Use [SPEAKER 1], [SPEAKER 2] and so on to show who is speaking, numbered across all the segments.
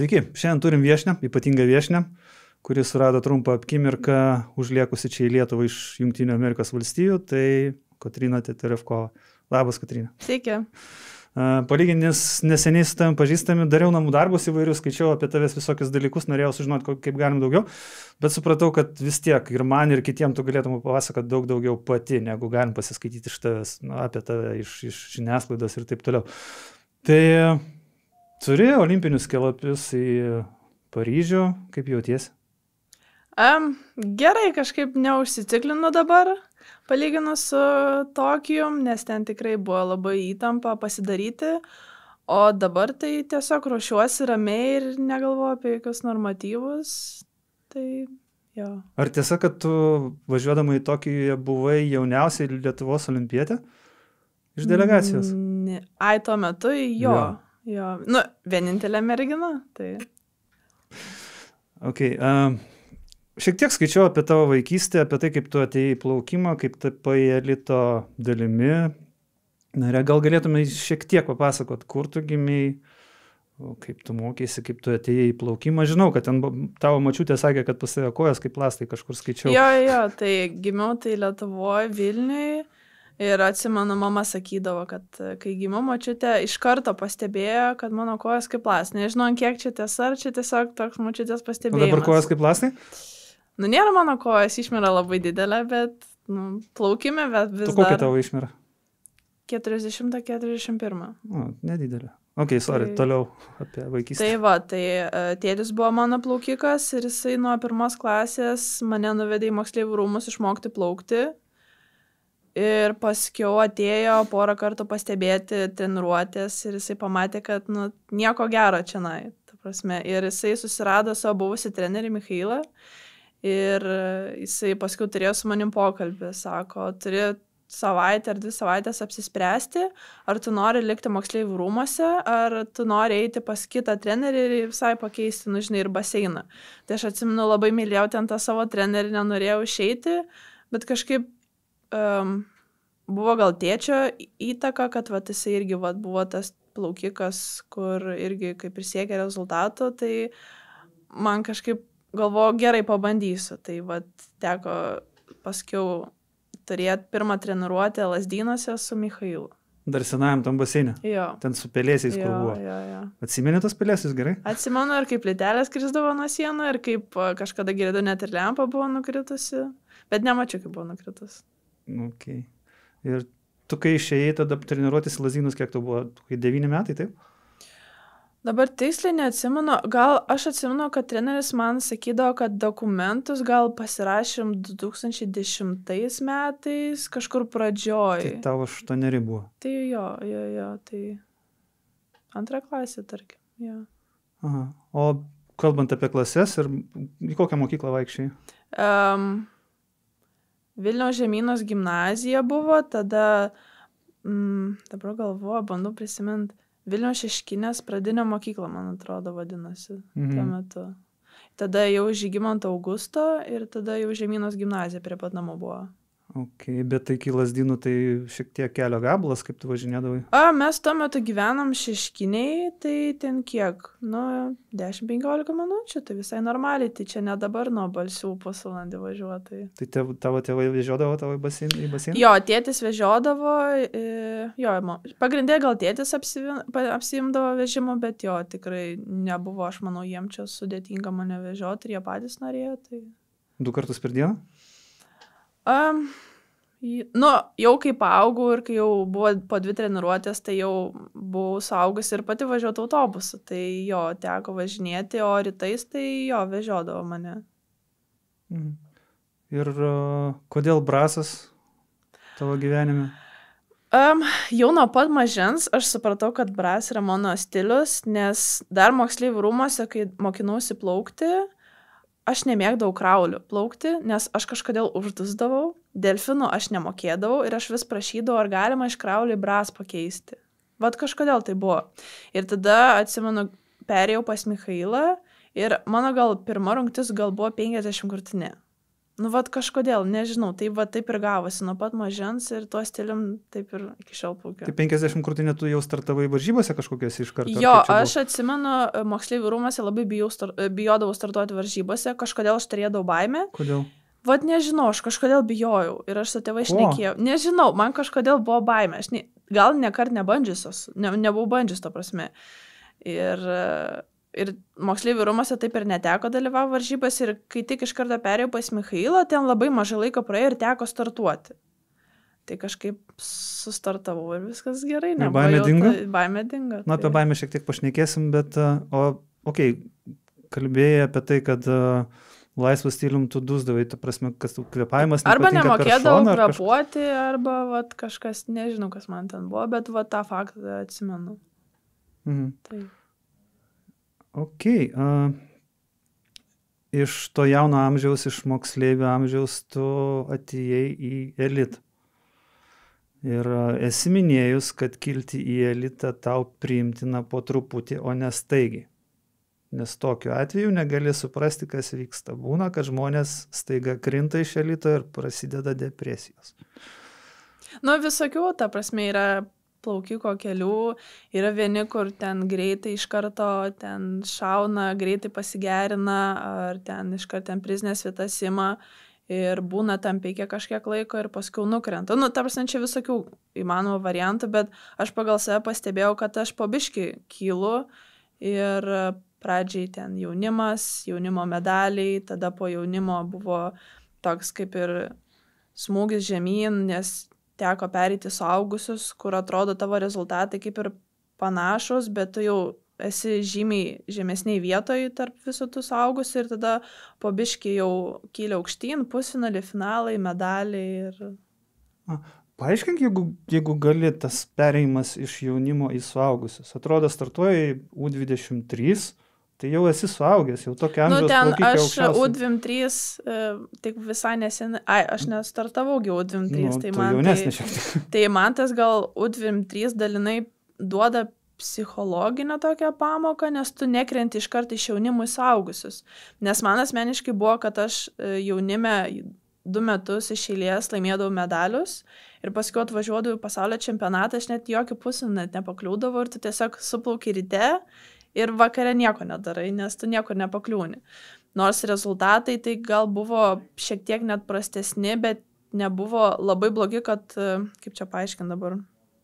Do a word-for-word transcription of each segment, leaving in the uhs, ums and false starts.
[SPEAKER 1] Sveiki, šiandien turim viešnią, ypatingą viešnią, kuris surado trumpą akimirką užliekusi čia į Lietuvą iš Jungtinių Amerikos valstijų, tai Kotryna Teterevkova. Labas, Kotryna.
[SPEAKER 2] Sveiki.
[SPEAKER 1] Palyginis neseniai su tavim pažįstami, dariau namų darbus įvairius, skaičiau apie tavęs visokius dalykus, norėjau sužinoti, kaip galim daugiau, bet supratau, kad vis tiek ir man, ir kitiem tu galėtum papasakoti daug daugiau pati, negu galim pasiskaityti iš tavęs, nu, apie tave iš, iš žiniasklaidos ir taip toliau. Tai turi olimpinius keliapius į Paryžių, kaip jautiesi?
[SPEAKER 2] Um, gerai, kažkaip neužsiciklinu dabar, palyginus su Tokijum, nes ten tikrai buvo labai įtampa pasidaryti, o dabar tai tiesiog ruošiuosi ramiai ir negalvoju apie jokius normatyvus, tai jo.
[SPEAKER 1] Ar tiesa, kad tu važiuodama į Tokiją buvai jauniausiai Lietuvos olimpietė iš delegacijos?
[SPEAKER 2] Ne, ai, tuo metu jo, jo. jo. Nu, vienintelė mergina, tai.
[SPEAKER 1] Ok, um, šiek tiek skaičiau apie tavo vaikystę, apie tai, kaip tu atėjai į plaukimą, kaip tapai elito dalimi. Na, gal galėtume šiek tiek papasakot, kur tu gimei, kaip tu mokėsi, kaip tu atėjai į plaukimą. Žinau, kad ten tavo mačiutė sakė, kad pas tave kojas kaip plastai, kažkur skaičiau.
[SPEAKER 2] Jo, jo, tai gimiau tai Lietuvoje, Vilniuje. Ir atsimenu, mama sakydavo, kad kai gimiau mačiutė, iš karto pastebėjo, kad mano kojas kaip plastai. Nežinau, kiek čia tiesa, ar čia tiesiog toks mačiutės pastebėjimas.
[SPEAKER 1] O dabar kojas kaip plastai?
[SPEAKER 2] Nu, nėra mano kojas, išmėra labai didelė, bet nu, plaukime, bet vis dar.
[SPEAKER 1] Tu kokia tavo išmėra?
[SPEAKER 2] keturiasdešimt keturiasdešimt vienas.
[SPEAKER 1] O, nedidelė. Ok, sorry, tai, toliau apie vaikystę.
[SPEAKER 2] Tai va, tai tėtis buvo mano plaukikas ir jisai nuo pirmos klasės mane nuvedė į moksleivių rūmus išmokti plaukti. Ir paskiau atėjo porą kartų pastebėti treniruotės ir jisai pamatė, kad nu, nieko gero čianai. Ta prasme. Ir jisai susirado savo buvusį trenerį Michailą ir jisai paskiau turėjo su manim pokalbį. Sako, turi savaitę ar dvi savaitės apsispręsti, ar tu nori likti moksleivių rūmuose, ar tu nori eiti pas kitą trenerį ir visai pakeisti, nu žinai, ir baseiną. Tai aš atsimenu, labai mylėjau ten tą savo trenerį, nenorėjau išeiti, bet kažkaip Um, buvo gal tėčio įtaka, kad vat, jisai irgi vat, buvo tas plaukikas, kur irgi kaip ir siekia rezultato, tai man kažkaip galvoju, gerai pabandysiu. Tai vat, teko paskiau turėti pirmą treniruotę Lazdynuose su Michailu.
[SPEAKER 1] Dar senajam tam baseinė?
[SPEAKER 2] Jo.
[SPEAKER 1] Ten su pelėsiais,
[SPEAKER 2] jo,
[SPEAKER 1] kur buvo.
[SPEAKER 2] Jo, jo.
[SPEAKER 1] Atsimeni tos pelėsius gerai?
[SPEAKER 2] Atsimenu ir kaip plytelės krisdavo nuo sienų, ir kaip kažkada girdėjau net ir lempa buvo nukritusi, bet nemačiau, kaip buvo nukritus.
[SPEAKER 1] Okay. Ir tu, kai išėjai tada treniruotis į Lazdynus, kiek tu buvo? Kai devyni metai, taip?
[SPEAKER 2] Dabar tiksliai neatsimenu. Gal aš atsimenu, kad treneris man sakydavo, kad dokumentus gal pasirašėm du tūkstančiai dešimtais metais, kažkur pradžioj.
[SPEAKER 1] Tai tavo aštuoneri buvo?
[SPEAKER 2] Tai jo, jo, jo, tai antra klasė, tarkim, jo.
[SPEAKER 1] Aha. O kalbant apie klases, ir į kokią mokyklą vaikščiai?
[SPEAKER 2] Um, Vilniaus Žemynos gimnazija buvo, tada, mm, dabar galvoju, bandau prisiminti, Vilniaus Šeškinės pradinė mokykla, man atrodo, vadinasi, mhm. tuo metu. Tada jau Žygimanto Augusto ir tada jau Žemynos gimnazija prie pat namų buvo.
[SPEAKER 1] Ok, bet tai iki Lazdynų tai šiek tiek kelio gabalas, kaip tu važinėdavai?
[SPEAKER 2] A, mes tuo metu gyvenom Šeškiniai, tai ten kiek, nu, dešimt penkiolika minučių, tai visai normaliai, tai čia ne dabar nuo Balsių pusvalandį važiuotai.
[SPEAKER 1] Tai tev, tavo tėvai vežiodavo tavo į baseiną?
[SPEAKER 2] Jo, tėtis vežiodavo, jo, pagrindė gal tėtis apsiimdavo vežimu, bet jo, tikrai nebuvo, aš manau, jiem čia sudėtinga mane vežioti ir jie patys norėjo, tai...
[SPEAKER 1] Du kartus per dieną?
[SPEAKER 2] Um, nu, jau kai paaugau ir kai jau buvo po dvi treniruotės, tai jau buvau suaugus ir pati važiuoti autobusu, tai jo, teko važinėti, o rytais tai jo, vežiodavo mane.
[SPEAKER 1] Mhm. Ir uh, kodėl brasas tavo gyvenime?
[SPEAKER 2] Um, jau nuo pat mažens aš supratau, kad bras yra mano stilius, nes dar moksleivių rūmuose, kai mokinausi plaukti, aš nemėgdavau kraulių plaukti, nes aš kažkodėl uždusdavau, delfinų aš nemokėdavau ir aš vis prašydavau, ar galima iš kraulių į bras pakeisti. Vat kažkodėl tai buvo. Ir tada, atsimenu, perėjau pas Michailą ir mano gal pirma rungtis gal buvo penkiasdešimt krūtinė. Nu, vat kažkodėl, nežinau, tai va taip ir gavosi nuo pat mažens ir tuo stilium taip ir iki šiol plaukiu.
[SPEAKER 1] Tai penkiasdešimt krūtinė tu jau startavai varžybose kažkokios iš karto?
[SPEAKER 2] Jo, aš atsimenu, moksleivių rūmose labai bijau, star, bijodavau startuoti varžybose, kažkodėl aš turėdavau baimę.
[SPEAKER 1] Kodėl?
[SPEAKER 2] Vat nežinau, aš kažkodėl bijojau ir aš su tėvai šnekėjau. Nežinau, man kažkodėl buvo baimė, aš ne, gal nekart nebandžiusios, ne, nebuvau bandžius to prasme. Ir... Ir moksleivių rūmose taip ir neteko dalyvauti varžybas ir kai tik iš karto perėjau pas Michailą, ten labai mažai laiko praėjo ir teko startuoti. Tai kažkaip sustartavau ir viskas gerai.
[SPEAKER 1] Ir baimė dingo?
[SPEAKER 2] Baimė dingo.
[SPEAKER 1] Na, apie baimę šiek tiek pašnekėsim, bet, o, okei, okay, kalbėjai apie tai, kad uh, laisvas stilium tu dusdavai, ta prasme, kas tu kvėpavimas
[SPEAKER 2] arba nemokėdavau
[SPEAKER 1] kvėpuoti,
[SPEAKER 2] kažkas... arba vat, kažkas, nežinau, kas man ten buvo, bet vat, tą faktą atsimenu.
[SPEAKER 1] Mhm.
[SPEAKER 2] Tai...
[SPEAKER 1] Ok, uh, iš to jauno amžiaus, iš moksleivių amžiaus tu atėjai į elitą. Ir uh, esi minėjus, kad kilti į elitą tau priimtina po truputį, o ne staigiai. Nes tokiu atveju negali suprasti, kas vyksta. Būna, kad žmonės staiga krinta iš elito ir prasideda depresijos.
[SPEAKER 2] Nu, visokių, ta prasme, yra... plaukiko kelių, yra vieni, kur ten greitai iš karto ten šauna, greitai pasigerina, ar ten iš karto ten prizinės vietas ima ir būna tam peikia kažkiek laiko ir paskui nukrenta. Nu, ta prasme, čia visokių įmanomų variantų, bet aš pagal save pastebėjau, kad aš po biškį kylu ir pradžiai ten jaunimas, jaunimo medaliai, tada po jaunimo buvo toks kaip ir smūgis žemyn, nes teko pereiti suaugusius, kur atrodo tavo rezultatai kaip ir panašus, bet tu jau esi žymiai žemesniai vietoje tarp visų tų suaugusių ir tada po biškį jau kylia aukštyn, pusfinalį, finalai, medaliai. Ir...
[SPEAKER 1] Paaiškink, jeigu, jeigu gali tas perėjimas iš jaunimo į suaugusius. Atrodo, startuoji U dvidešimt trys, tai jau esi suaugęs, jau tokia amžiaus
[SPEAKER 2] plaukikai
[SPEAKER 1] aukščiausiai.
[SPEAKER 2] Nu, ten aš U dvidešimt trys, e, tik visai neseniai, ai, aš nestartavaugi U dvidešimt trys,
[SPEAKER 1] nu,
[SPEAKER 2] tai, man, tai, tai man tas gal U dvidešimt trys dalinai duoda psichologinę tokią pamoką, nes tu nekrenti iš karto iš jaunimų į suaugusius. Nes man asmeniškai buvo, kad aš jaunime du metus iš eilės laimėdavau medalius ir paskui atvažiuodavau į pasaulio čempionatą, aš net jokį pusę net nepakliūdavau ir tu tiesiog suplauki ryte ir vakare nieko nedarai, nes tu niekur nepakliūni. Nors rezultatai tai gal buvo šiek tiek net prastesni, bet nebuvo labai blogi, kad, kaip čia paaiškint dabar,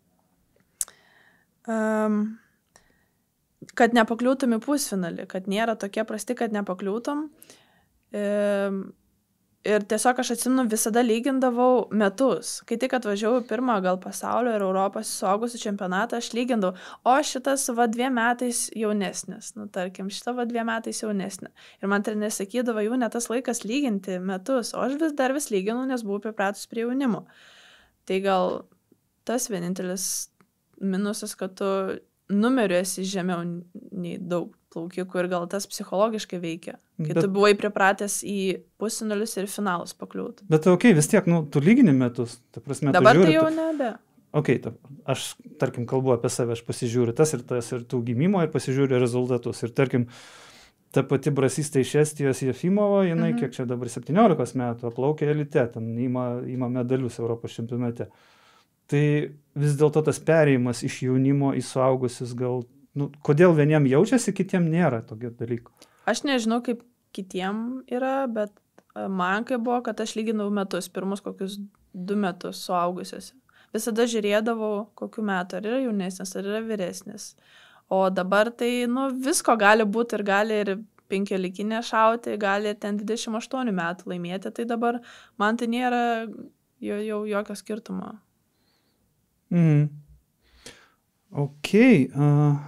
[SPEAKER 2] um, kad nepakliūtum į pusfinalį, kad nėra tokie prasti, kad nepakliūtum. Um, Ir tiesiog aš atsimenu, visada lygindavau metus. Kai tik atvažiavau pirmą gal pasaulio ir Europos suaugusių čempionatą, aš lygindavau, o šitas va dviem metais jaunesnis. Nu, tarkim, šita va dviem metais jaunesnė. Ir man treneris sakydavo, jau ne tas laikas lyginti metus, o aš vis dar vis lyginu, nes buvau pripratus prie jaunimo. Tai gal tas vienintelis minusas, kad tu numeriu esi žemiau nei daug plaukikų ir gal tas psichologiškai veikia, kai bet, tu buvai pripratęs į pusfinalius ir finalus pakliūti.
[SPEAKER 1] Bet okei, okay, vis tiek, nu, tu lygini metus. Ta prasme,
[SPEAKER 2] dabar
[SPEAKER 1] žiūri,
[SPEAKER 2] tai jau
[SPEAKER 1] tu...
[SPEAKER 2] nebe.
[SPEAKER 1] Okei, okay, aš, tarkim, kalbu apie save, aš pasižiūriu tas ir tas ir tų gimimo ir pasižiūriu rezultatus. Ir tarkim, ta pati brasistė iš Estijos Jefimova, jinai, mhm. kiek čia dabar septyniolikos metų, plaukė elite, ten ima, ima medalius Europos čempionate. Tai vis dėlto tas perėjimas iš jaunimo į suaugusius gal, nu, kodėl vieniem jaučiasi, kitiem nėra tokio dalyko?
[SPEAKER 2] Aš nežinau, kaip kitiem yra, bet man kaip buvo, kad aš lyginau metus, pirmus kokius du metus suaugusiuose. Visada žiūrėdavau, kokiu metu, ar yra jaunesnis, ar yra vyresnis. O dabar tai, nu, visko gali būti ir gali ir penkiolikinė šauti, gali ten dvidešimt aštuonių metų laimėti, tai dabar man tai nėra jau, jau jokio skirtumo.
[SPEAKER 1] Mm. Ok. Uh,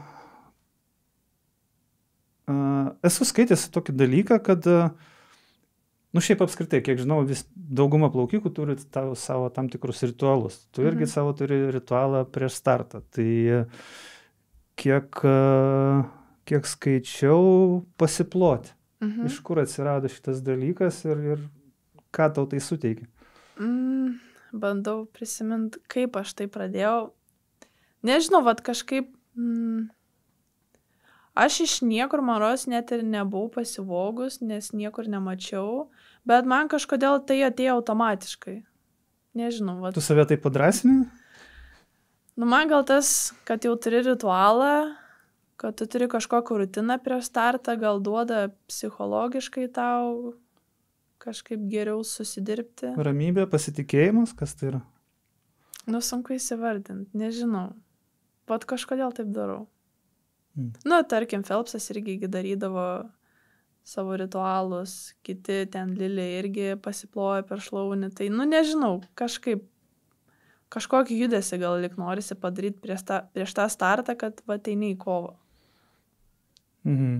[SPEAKER 1] uh, esu skaitęs tokį dalyką, kad, uh, nu šiaip apskritai, kiek žinau, vis dauguma plaukikų turi tavo, savo tam tikrus ritualus. Tu irgi mhm. savo turi ritualą prieš startą. Tai kiek, uh, kiek skaičiau, pasiploti. Mhm. Iš kur atsirado šitas dalykas ir, ir ką tau tai suteikia?
[SPEAKER 2] Mm. Bandau prisiminti, kaip aš tai pradėjau. Nežinau, vat kažkaip... Mm, Aš iš niekur maros net ir nebuvau pasivogus, nes niekur nemačiau, bet man kažkodėl tai atėjo automatiškai. Nežinau. Vat.
[SPEAKER 1] Tu save tai padrasini?
[SPEAKER 2] Nu, man gal tas, kad jau turi ritualą, kad tu turi kažkokią rutiną prieš startą, gal duoda psichologiškai tau kažkaip geriau susidirbti.
[SPEAKER 1] Ramybė, pasitikėjimas, kas tai yra?
[SPEAKER 2] Nu, sunku įsivardinti, nežinau. Pat kažkodėl taip darau.
[SPEAKER 1] Mm.
[SPEAKER 2] Nu, tarkim, Phelpsas irgi darydavo savo ritualus, kiti ten Lilė irgi pasiploja per šlaunį. Tai, nu, nežinau, kažkaip, kažkokį judesį gal lik norisi padaryti prieš tą, prieš tą startą, kad va ateini į kovą.
[SPEAKER 1] Mhm.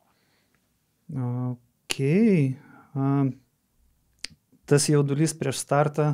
[SPEAKER 1] Okei. Okay. Tas jaudulys prieš startą,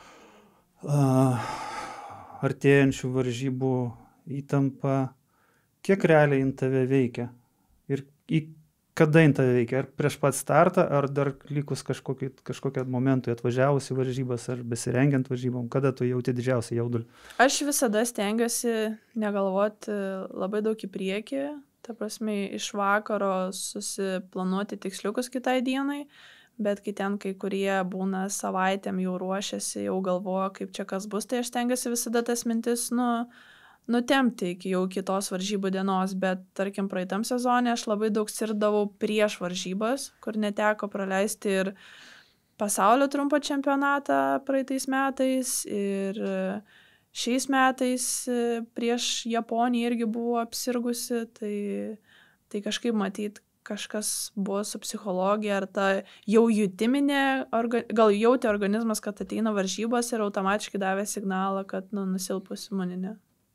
[SPEAKER 1] uh, artėjančių varžybų įtampa, kiek realiai in tave veikia? Ir į kada in tave veikia? Ar prieš pat startą, ar dar likus kažkokį, kažkokią momentui atvažiavus į varžybas, ar besirengiant varžybom? Kada tu jauti didžiausią jaudulį?
[SPEAKER 2] Aš visada stengiuosi negalvoti labai daug į priekį, ta prasme iš vakaro susiplanuoti tiksliukus kitai dienai, bet kai ten kai kurie būna savaitėm jau ruošiasi, jau galvoja, kaip čia kas bus, tai aš stengiuosi visada tas mintis, nu, nutempti iki jau kitos varžybų dienos, bet tarkim praeitam sezone aš labai daug sirdavau prieš varžybas, kur neteko praleisti ir pasaulio trumpo čempionatą praeitais metais ir šiais metais prieš Japoniją irgi buvo apsirgusi, tai, tai kažkaip matyt kažkas buvo su psichologija ar ta jau jutiminė, orga, gal jautė organizmas, kad ateina varžybos ir automatiškai davė signalą, kad nu, nusilpus imuninė.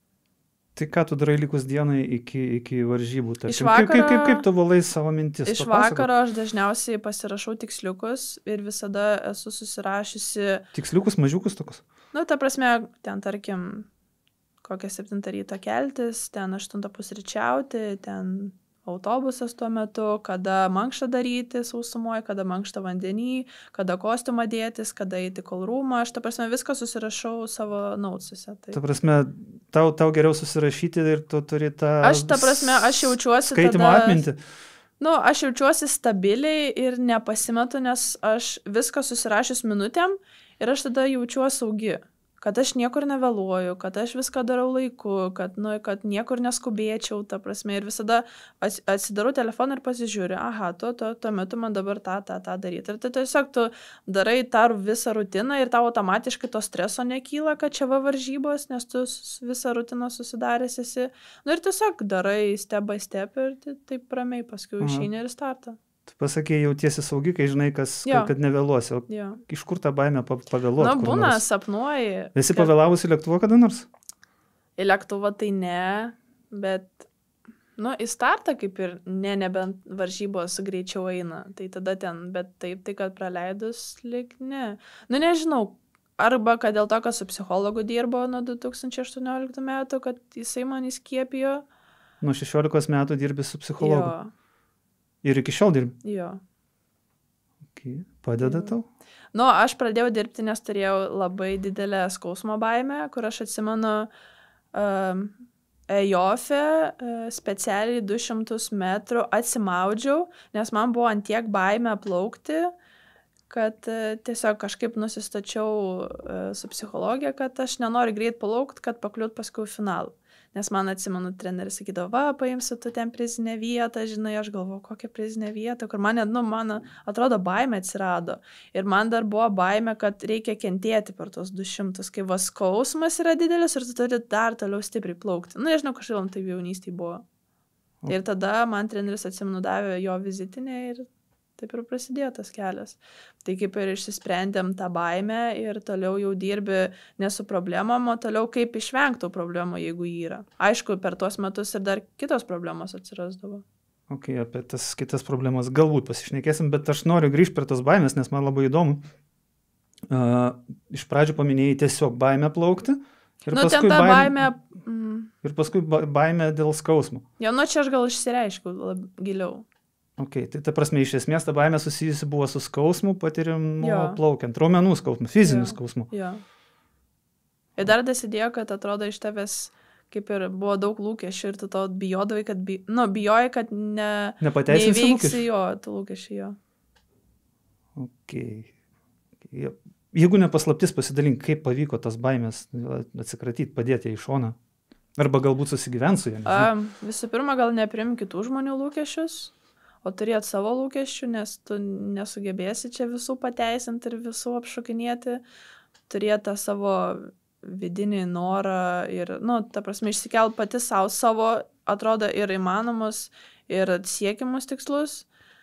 [SPEAKER 1] Tai ką tu darai likus dienai iki, iki varžybų?
[SPEAKER 2] Iš vakaro,
[SPEAKER 1] kaip, kaip, kaip tu valai savo mintis?
[SPEAKER 2] Iš
[SPEAKER 1] Papasakok.
[SPEAKER 2] vakaro aš dažniausiai pasirašau tiksliukus ir visada esu susirašiusi...
[SPEAKER 1] Tiksliukus, mažiukus tokus?
[SPEAKER 2] Nu, ta prasme, ten tarkim, kokią septintą ryto keltis, ten aštuntą pusryčiauti, ten autobusas tuo metu, kada mankštą daryti sausumoje, kada mankštą vandenį, kada kostiumą dėtis, kada eiti kolrūmą. Aš, ta prasme, viską susirašau savo nautsuose. Tai.
[SPEAKER 1] Ta prasme, tau, tau geriau susirašyti ir tu turi tą...
[SPEAKER 2] Aš, ta prasme, aš jaučiuosi
[SPEAKER 1] skaitimo
[SPEAKER 2] tada...
[SPEAKER 1] atmintį.
[SPEAKER 2] Nu, aš jaučiuosi stabiliai ir nepasimetu, nes aš viską susirašius minutėm ir aš tada jaučiuosi saugi. Kad aš niekur nevėluoju, kad aš viską darau laiku, kad, nu, kad niekur neskubėčiau, ta prasme, ir visada atsidarau telefoną ir pasižiūriu, aha, tu, tu, tuo metu man dabar tą, tą, tą daryti. Ir tai tiesiog tu darai tą visą rutiną ir tau automatiškai to streso nekyla, kad čia va varžybos, nes tu visą rutiną susidaręs esi. Nu ir tiesiog darai step by step ir taip ramiai paskui išeini ir startą.
[SPEAKER 1] Tu pasakėjai, jautiesi saugi, kai žinai, kas, kad, kad nevėluosi. O
[SPEAKER 2] jo.
[SPEAKER 1] Iš kur tą baimę pavėluoti?
[SPEAKER 2] Na, būna, sapnuoji.
[SPEAKER 1] Esi kad... pavėlavusi lėktuvą kada nors?
[SPEAKER 2] Į lėktuvą tai ne, bet, nu, į startą kaip ir ne, nebent varžybos greičiau eina. Tai tada ten, bet taip, tai kad praleidus lik ne. Nu, nežinau, arba kad dėl to, kad su psichologu dirbo nuo du tūkstančiai aštuonioliktų metų, kad jisai man įskiepijo.
[SPEAKER 1] Nuo šešiolikos metų dirbi su psichologu?
[SPEAKER 2] Jo.
[SPEAKER 1] Ir iki šiol dirbi?
[SPEAKER 2] Jo.
[SPEAKER 1] Okay. Padeda tau?
[SPEAKER 2] Nu, aš pradėjau dirbti, nes turėjau labai didelę skausmo baimę, kur aš atsimenu um, Ejofė uh, specialiai du šimtus metrų atsimaudžiau, nes man buvo antiek baimė plaukti, kad uh, tiesiog kažkaip nusistačiau uh, su psichologija, kad aš nenoriu greit plaukti, kad pakliūt paskui finalą. Nes man atsimenu, treneris sakydavo, va, paimsi tu ten prizinę vietą, žinai, aš galvoju, kokią prizinę vietą, kur man, nu, man atrodo, baimė atsirado. Ir man dar buvo baimė, kad reikia kentėti per tos du šimtus, kai va skausmas yra didelis ir tu turi dar toliau stipriai plaukti. Nu, nežinau, kažkaip taip jaunystėje buvo. Ir tada man treneris, atsimenu, davė jo vizitinę ir taip ir prasidėjo tas kelias. Tai kaip ir išsisprendėm tą baimę ir toliau jau dirbi ne su problemom, o toliau kaip išvengtų problemų, jeigu jį yra. Aišku, per tuos metus ir dar kitos problemos atsirasdavo.
[SPEAKER 1] Ok, apie tas kitas problemas galbūt pasišnekėsim, bet aš noriu grįžti prie tos baimės, nes man labai įdomu. Uh, iš pradžių paminėjai tiesiog baimę plaukti. Ir
[SPEAKER 2] nu,
[SPEAKER 1] paskui
[SPEAKER 2] ten ta
[SPEAKER 1] baimė,
[SPEAKER 2] baimė... Mm.
[SPEAKER 1] Ir paskui baimė dėl skausmo.
[SPEAKER 2] Jo, nu čia aš gal išsireiškiau giliau.
[SPEAKER 1] Ok, tai ta prasme, iš esmės ta baimė susijusi buvo su skausmu, patirimu plaukiant, raumenų skausmu, fiziniu
[SPEAKER 2] jo.
[SPEAKER 1] skausmu.
[SPEAKER 2] Jo. Ir dar dasidėjo, kad atrodo iš tavęs kaip ir buvo daug lūkesčių ir tu to bijodavai, kad, bi... nu, bijojai, kad ne...
[SPEAKER 1] Nepateisinsi
[SPEAKER 2] neįveiksi jo, tų lūkesčių jo.
[SPEAKER 1] Okay. Jeigu nepaslaptis, pasidalink, kaip pavyko tas baimės atsikratyti, padėti į šoną. Arba galbūt susigyvensu ją.
[SPEAKER 2] Um, visų pirma, gal neprim kitų žmonių lūkesčius, o turėt savo lūkesčių, nes tu nesugebėsi čia visų pateisinti ir visų apšokinėti. Turėt tą savo vidinį norą ir, nu, ta prasme, išsikelt pati savo, savo, atrodo, ir įmanomus, ir siekiamus tikslus.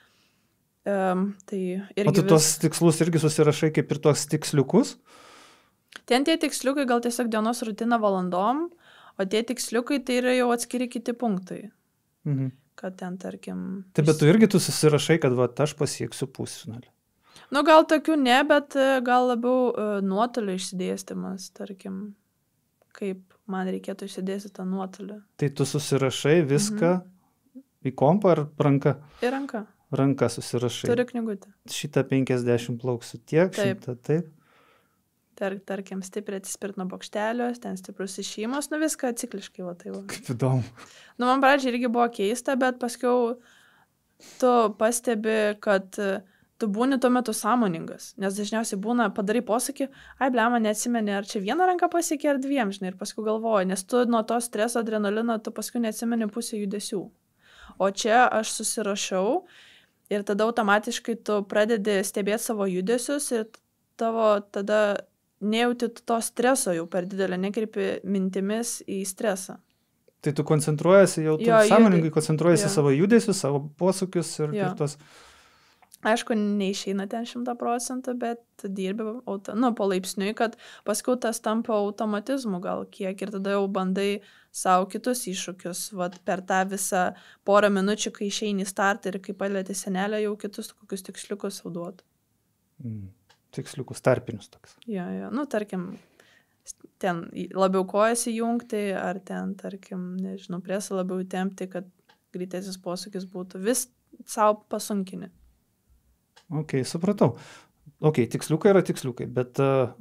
[SPEAKER 2] Um, tai irgi
[SPEAKER 1] o tu
[SPEAKER 2] vis...
[SPEAKER 1] tos tikslus irgi susirašai kaip ir tuos tiksliukus?
[SPEAKER 2] Ten tie tiksliukai gal tiesiog dienos rutina valandom, o tie tiksliukai tai yra jau atskiri kiti punktai.
[SPEAKER 1] Mhm.
[SPEAKER 2] Kad ten, tarkim...
[SPEAKER 1] Taip, bet tu irgi tu susirašai, kad va, aš pasieksiu pusfinalį.
[SPEAKER 2] Nu, gal tokių ne, bet gal labiau uh, nuotolio išsidėstymas, tarkim, kaip man reikėtų išsidėstyti tą nuotolį.
[SPEAKER 1] Tai tu susirašai viską mhm. į kompą ar ranka?
[SPEAKER 2] Į ranką.
[SPEAKER 1] Ranka susirašai.
[SPEAKER 2] Turiu knygutę.
[SPEAKER 1] Šitą penkiasdešimt plauksiu tiek,
[SPEAKER 2] taip.
[SPEAKER 1] šitą taip.
[SPEAKER 2] Tar, tarkim, stipriai atsispirt nuo bokštelios, ten stiprus išėjimas, nu viską cikliškai, va tai va.
[SPEAKER 1] Kaip įdomu.
[SPEAKER 2] Nu, man pradžiai irgi buvo keista, bet paskiau tu pastebi, kad tu būni tuo metu sąmoningas, nes dažniausiai būna, padarai posakį, ai, blema, neatsimeni, ar čia vieną ranką pasiekė, ar dviem, žinai, ir paskui galvoji, nes tu nuo to streso, adrenalino, tu paskui neatsimeni pusę judesių. O čia aš susirašiau ir tada automatiškai tu pradedi stebėti savo judesius ir tavo tada nejauti to streso jau per didelį, nekreipi mintimis į stresą.
[SPEAKER 1] Tai tu koncentruojasi, jau tu
[SPEAKER 2] jo,
[SPEAKER 1] sąmoningai koncentruojasi
[SPEAKER 2] jo.
[SPEAKER 1] Savo judesius, savo posūkius ir, ir tos...
[SPEAKER 2] Aišku, neišeina ten šimtą procentų, bet dirbi auto, nu, palaipsniui, kad paskui tas tampa automatizmu gal kiek ir tada jau bandai savo kitus iššūkius. Vat per tą visą porą minučių, kai išeini į startą ir kai palieti senelę, jau kitus kokius tiksliukus jau duodu.
[SPEAKER 1] Mm. Tiksliukus, tarpinius toks.
[SPEAKER 2] Jo, jo, nu, tarkim, ten labiau kojas įjungti, ar ten, tarkim, nežinau, presą labiau įtempti, kad greitesnis posūkis būtų. Vis savo pasunkini.
[SPEAKER 1] Ok, supratau. Ok, tiksliukai yra tiksliukai, bet uh,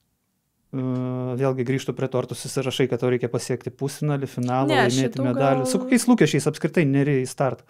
[SPEAKER 1] uh, vėlgi grįžtu prie to, ar tu susirašai, kad tau reikia pasiekti pusfinalį, finalą,
[SPEAKER 2] ne,
[SPEAKER 1] laimėti medalį.
[SPEAKER 2] Gal...
[SPEAKER 1] Su kokiais lūkesčiais apskritai neri į startą?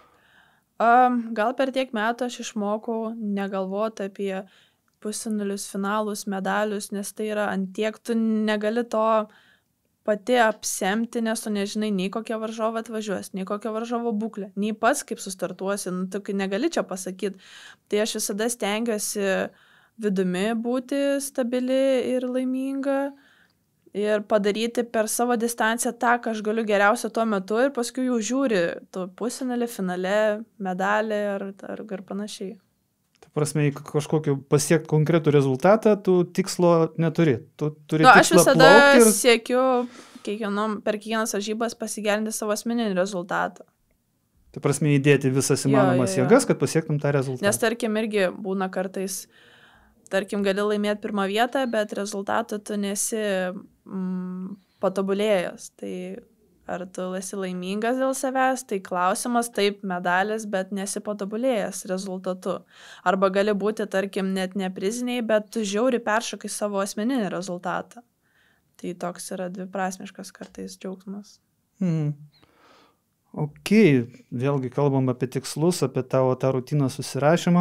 [SPEAKER 2] Um, gal per tiek metų aš išmokau negalvoti apie pusfinalius, finalus, medalius, nes tai yra ant tiek, tu negali to pati apsemti, nes tu nežinai nei kokia varžova atvažiuos, nei kokia varžovo būklė, nei pats kaip sustartuosi, nu tu negali čia pasakyti. Tai aš visada stengiuosi vidumi būti stabili ir laiminga ir padaryti per savo distanciją tą, ką aš galiu geriausia tuo metu ir paskui jau žiūri tu pusfinalį, finale, medalį ar, ar, ar panašiai.
[SPEAKER 1] Tai prasme, kažkokį pasiekti konkretų rezultatą, tu tikslo neturi. Tu turi
[SPEAKER 2] nu,
[SPEAKER 1] tikslą
[SPEAKER 2] aš visada
[SPEAKER 1] ir...
[SPEAKER 2] siekiu kiekvienom, per kiekvienas varžybas pasigerinti savo asmeninį rezultatą.
[SPEAKER 1] Tai prasme, įdėti visas įmanomas
[SPEAKER 2] jo, jo, jo.
[SPEAKER 1] jėgas, kad pasiektum tą rezultatą.
[SPEAKER 2] Nes tarkim irgi būna kartais, tarkim gali laimėti pirmą vietą, bet rezultatą tu nesi mm, patobulėjęs. Tai ar tu esi laimingas dėl savęs, tai klausimas, taip, medalis, bet nesi patobulėjęs rezultatu. Arba gali būti, tarkim, net ne priziniai, bet tu žiauri peršokai savo asmeninį rezultatą. Tai toks yra dviprasmiškas kartais džiaugsmas.
[SPEAKER 1] Mhm. Ok, vėlgi kalbam apie tikslus, apie tavo tą rutiną susirašymą.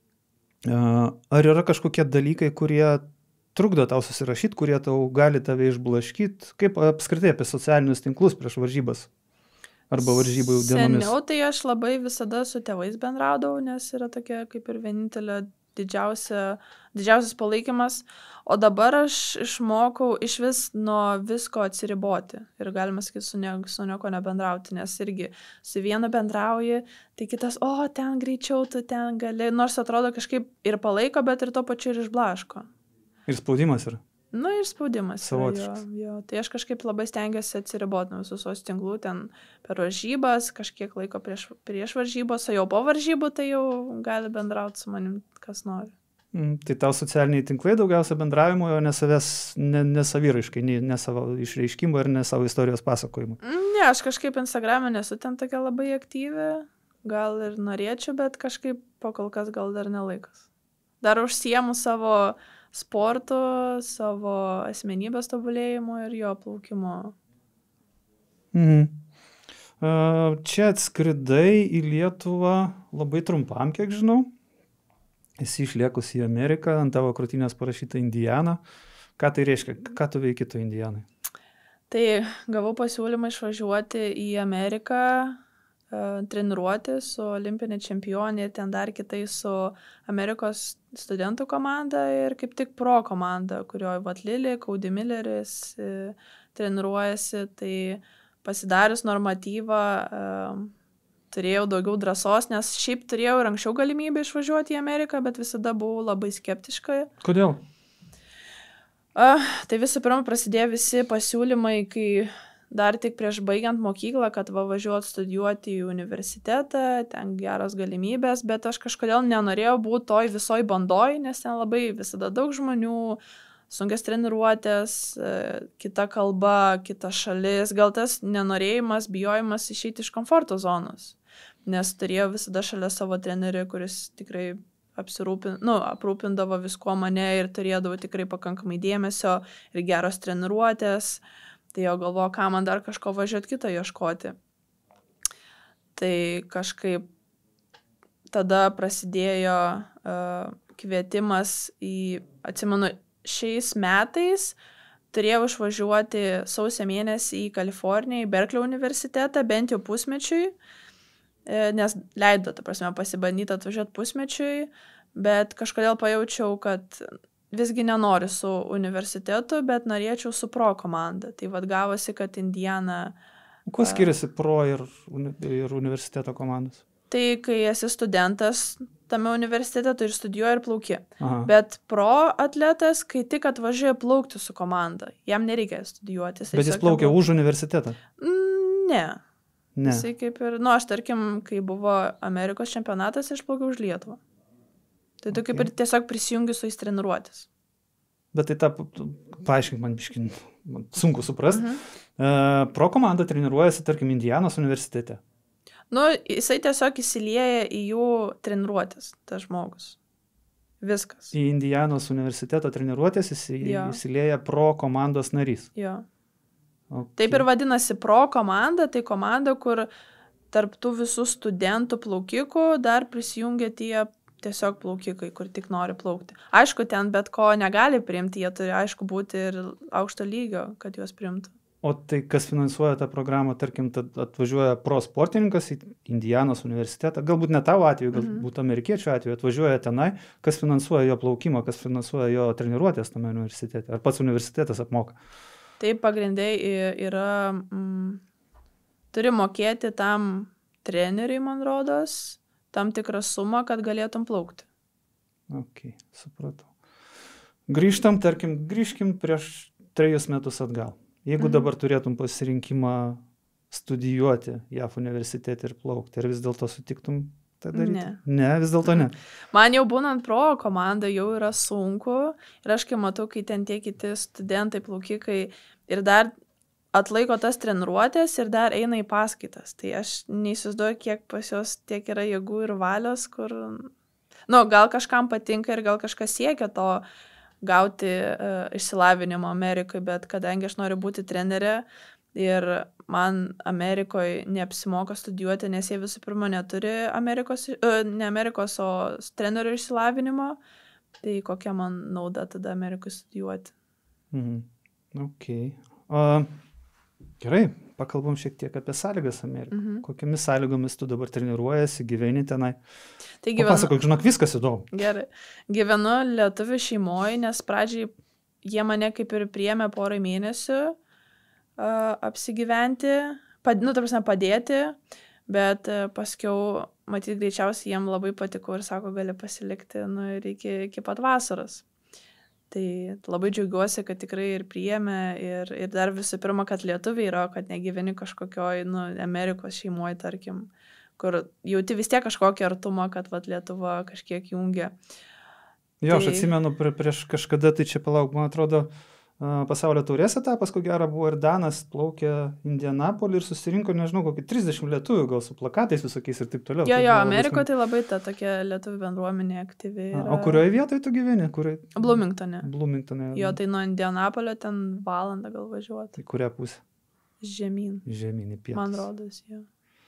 [SPEAKER 1] Ar yra kažkokie dalykai, kurie trukdo tau susirašyti, kurie tau gali tave išblaškyti? Kaip apskritai apie socialinius tinklus prieš varžybas? Arba varžybų dienomis?
[SPEAKER 2] Seniau tai aš labai visada su tėvais bendraudavau, nes yra tokia kaip ir vienintelė didžiausia, didžiausias palaikymas. O dabar aš išmokau iš vis nuo visko atsiriboti. Ir galima sakyti, su, ne, su nieko nebendrauti, nes irgi su vienu bendrauji, tai kitas, o, ten greičiau, tu ten gali. Nors atrodo kažkaip ir palaiko, bet ir to pačiu ir išblaško.
[SPEAKER 1] Ir spaudimas yra?
[SPEAKER 2] Nu, ir spaudimas.
[SPEAKER 1] Savotiškas.
[SPEAKER 2] Jo, jo. Tai aš kažkaip labai stengiuosi atsiriboti nuo visus tos tinklų, ten per varžybas, kažkiek laiko prieš, prieš varžybos, o jau po varžybų tai jau gali bendrauti su manim, kas nori.
[SPEAKER 1] Mm, tai tau socialiniai tinklai daugiausia bendravimo, o ne savęs, ne, ne saviraiškai, ne, ne savo išreiškimo ir ne savo istorijos pasakojimo.
[SPEAKER 2] Ne, aš kažkaip Instagram'e nesu ten tokia labai aktyvi, gal ir norėčiau, bet kažkaip po kol kas gal dar nelaikas. Dar užsiemu savo sportu, savo asmenybės tobulėjimo ir jo plaukimo
[SPEAKER 1] Mhm. Čia atskridai į Lietuvą labai trumpam, kiek žinau. Esi išliekus į Ameriką, ant tavo krūtinės parašyta Indiana. Ką tai reiškia? Ką tu veiki tu Indianai?
[SPEAKER 2] Tai gavau pasiūlymą išvažiuoti į Ameriką, treniruoti su olimpinė čempionė ir ten dar kitai su Amerikos studentų komanda ir kaip tik pro komanda, kurioje Vat Lili, Cody Milleris treniruojasi. Tai pasidarius normatyvą turėjau daugiau drąsos, nes šiaip turėjau ir anksčiau galimybę išvažiuoti į Ameriką, bet visada buvau labai skeptiška.
[SPEAKER 1] Kodėl?
[SPEAKER 2] A, tai visų pirma prasidėjo visi pasiūlymai, kai dar tik prieš baigiant mokyklą, kad va važiuot studijuoti į universitetą, ten geros galimybės, bet aš kažkodėl nenorėjau būti toj visoj bandoj, nes ten labai visada daug žmonių, sunkias treniruotės, kita kalba, kita šalis, gal tas nenorėjimas, bijojimas išeiti iš komforto zonos, nes turėjau visada šalia savo trenerį, kuris tikrai apsirūpin, nu, aprūpindavo visko mane ir turėdavo tikrai pakankamai dėmesio ir geros treniruotės. Tai jau galvoju, ką man dar kažko važiuoti kito ieškoti. Tai kažkaip tada prasidėjo uh, kvietimas į, atsimenu, šiais metais turėjau išvažiuoti sausio mėnesį į Kaliforniją, į Berkelio universitetą, bent jau pusmečiui, nes leido, ta prasme, pasibandyti atvažiuoti pusmečiui, bet kažkodėl pajaučiau, kad visgi nenoriu su universitetu, bet norėčiau su pro komanda. Tai vad gavosi, kad Indiana...
[SPEAKER 1] Kuo skiriasi pro ir, ir universiteto komandos?
[SPEAKER 2] Tai kai esi studentas tame universitete, tu ir studijuoji ir plauki.
[SPEAKER 1] Aha.
[SPEAKER 2] Bet pro atletas, kai tik atvažiuoja plaukti su komanda, jam nereikia studijuoti.
[SPEAKER 1] Bet jis plaukia už universitetą?
[SPEAKER 2] Ne.
[SPEAKER 1] Ne.
[SPEAKER 2] Jisai kaip ir, nu, aš tarkim, kai buvo Amerikos čempionatas, aš plaukiau už Lietuvą. Tai tu okay. Kaip ir tiesiog prisijungi su jais treniruotis.
[SPEAKER 1] Bet tai ta, paaiškink man biškin, man sunku suprast. Mhm. Uh, pro komanda treniruojasi, tarkim, Indianos universitete.
[SPEAKER 2] Nu, jisai tiesiog įsilieja į jų treniruotis, tas žmogus. Viskas.
[SPEAKER 1] Į Indianos universiteto treniruotės jis įsilieja pro komandos narys.
[SPEAKER 2] Jo.
[SPEAKER 1] Okay.
[SPEAKER 2] Taip ir vadinasi pro komanda, tai komanda, kur tarp tų visų studentų plaukikų dar prisijungia tie tiesiog plaukikai, kur tik nori plaukti. Aišku, ten bet ko negali priimti, jie turi aišku būti ir aukšto lygio, kad juos priimtų.
[SPEAKER 1] O tai kas finansuoja tą programą, tarkim, atvažiuoja pro sportininkas į Indianos universitetą, galbūt ne tavo atveju, galbūt mm-hmm. amerikiečių atveju, atvažiuoja tenai, kas finansuoja jo plaukimą, kas finansuoja jo treniruotės tame universitete, ar pats universitetas apmoka?
[SPEAKER 2] Taip, pagrindai yra, mm, turi mokėti tam treneriui, man rodos, tam tikrą sumą, kad galėtum plaukti.
[SPEAKER 1] Ok, supratau. Grįžtam, tarkim, grįžkim prieš trejus metus atgal. Jeigu mhm. dabar turėtum pasirinkimą studijuoti J A F universitete ir plaukti, ar vis dėlto sutiktum tą daryti?
[SPEAKER 2] Ne.
[SPEAKER 1] Ne, vis dėlto ne.
[SPEAKER 2] Man jau būnant pro komanda jau yra sunku ir aš kai matau, kai ten tie kiti studentai, plaukikai ir dar atlaiko tas treniruotės ir dar eina į paskaitas. Tai aš neįsivaizduoju, kiek pas juos tiek yra jėgų ir valios, kur, nu, gal kažkam patinka ir gal kažkas siekia to gauti uh, išsilavinimo Amerikoje, bet kadangi aš noriu būti trenerė ir man Amerikoje neapsimoka studijuoti, nes jie visų pirma neturi Amerikos, uh, ne Amerikos, o trenerių išsilavinimo, tai kokia man nauda tada Amerikoje studijuoti.
[SPEAKER 1] Mhm. Ok. Uh, gerai, pakalbam šiek tiek apie sąlygas Amerikoje. Mhm. Kokiamis sąlygomis tu dabar treniruojasi, gyveni tenai?
[SPEAKER 2] Tai gyvenu...
[SPEAKER 1] Papasakok, žinok, viskas įdomu.
[SPEAKER 2] Gerai. Gyvenu lietuvių šeimoje, nes pradžiai jie mane kaip ir priėmė porą mėnesių uh, apsigyventi, pad, nu, ta prasme, padėti, bet uh, paskiau, matyt, greičiausiai jiem labai patiko ir sako, gali pasilikti, nu, ir iki, iki pat vasaros. Tai labai džiaugiuosi, kad tikrai ir priėmė ir, ir dar visų pirma, kad lietuviai yra, kad negyveni kažkokioj, nu, Amerikos šeimoje, tarkim, kur jauti vis tiek kažkokį artumą, kad vat, Lietuva kažkiek jungia.
[SPEAKER 1] Jo, tai... aš atsimenu prie, prieš kažkada, tai čia palauk, man atrodo, pasaulio taurės etapas, ko gero, buvo ir Danas plaukė Indianapolį ir susirinko, nežinau, kokį trisdešimt lietuvių, gal su plakatais visokiais ir taip toliau.
[SPEAKER 2] Jo, jo, Amerikoje tai labai ta tokia lietuvių bendruomenė aktyvi. Yra...
[SPEAKER 1] O kurioje vietoje tu gyveni? Kurioj...
[SPEAKER 2] Bloomingtone.
[SPEAKER 1] Bloomingtone.
[SPEAKER 2] Jo, tai nuo Indianapolio ten valandą gal važiuoti.
[SPEAKER 1] Tai kurią pusę?
[SPEAKER 2] Žemyn.
[SPEAKER 1] Žemyn į pietus.
[SPEAKER 2] Man rodos, jo.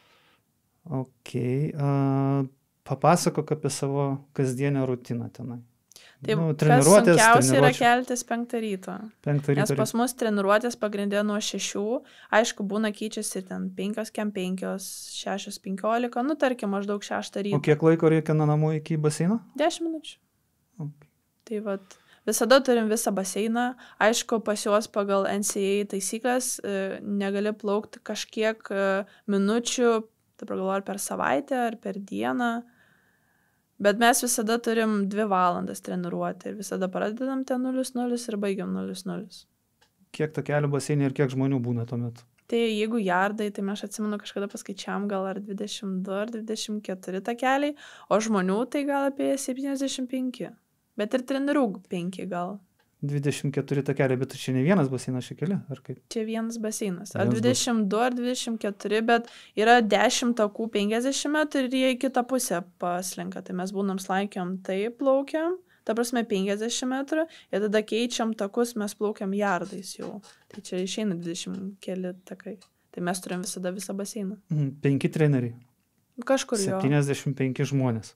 [SPEAKER 1] Ok. Uh, papasakok apie savo kasdienę rutiną tenai.
[SPEAKER 2] Taip,
[SPEAKER 1] nu,
[SPEAKER 2] kas sunkiausia yra keltis penktą ryto.
[SPEAKER 1] Penktą ryto.
[SPEAKER 2] Nes pas mus treniruotės pagrindė nuo šešių. Aišku, būna keičiasi ten penkios, kem penkios, šešios, penkiolika, nu tarkim, maždaug šeštą ryto.
[SPEAKER 1] O kiek laiko reikia nuo namų iki baseino?
[SPEAKER 2] Dešimt minučių.
[SPEAKER 1] Okay.
[SPEAKER 2] Tai vat, visada turim visą baseiną. Aišku, pas juos pagal N C A A taisyklės negali plaukti kažkiek minučių, dabar galvoju, per savaitę ar per dieną. Bet mes visada turim dvi valandas treniruoti ir visada pradedam ten nulis nulis ir baigiam nulis nulis.
[SPEAKER 1] Kiek takelių baseinė ir kiek žmonių būna tuo metu?
[SPEAKER 2] Tai jeigu jardai, tai mes atsimenu kažkada paskaičiam gal ar dvidešimt du ar dvidešimt keturi takeliai, o žmonių tai gal apie septyniasdešimt penki. Bet ir trenerių penki gal.
[SPEAKER 1] dvidešimt keturi takeliai, bet čia ne vienas baseinas, čia keli, ar kaip?
[SPEAKER 2] Čia vienas baseinas. Ar dvidešimt du ar dvidešimt keturi, bet yra dešimt takų penkiasdešimt metrų ir jie į kitą pusę paslenka. Tai mes būnam slaikiam taip plaukiam, ta prasme penkiasdešimt metrų ir tada keičiam takus, mes plaukiam jardais jau. Tai čia išeina dvidešimt keli takai. Tai mes turim visada visą baseiną.
[SPEAKER 1] Penki treneriai.
[SPEAKER 2] Kažkur jo.
[SPEAKER 1] septyniasdešimt penki žmonės.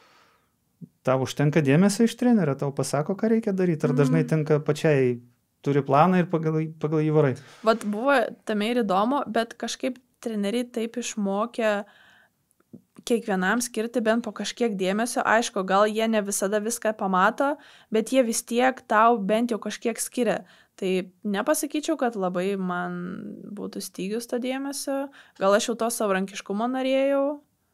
[SPEAKER 1] Tau užtenka dėmesio iš trenerio, tau pasako, ką reikia daryti, ar dažnai tenka pačiai, turi planą ir pagal, pagal jį varai?
[SPEAKER 2] Vat buvo tame ir įdomu, bet kažkaip treneriai taip išmokė kiekvienam skirti bent po kažkiek dėmesio. Aišku, gal jie ne visada viską pamato, bet jie vis tiek tau bent jau kažkiek skiria. Tai nepasakyčiau, kad labai man būtų stygius to dėmesio. Gal aš jau to savarankiškumo norėjau.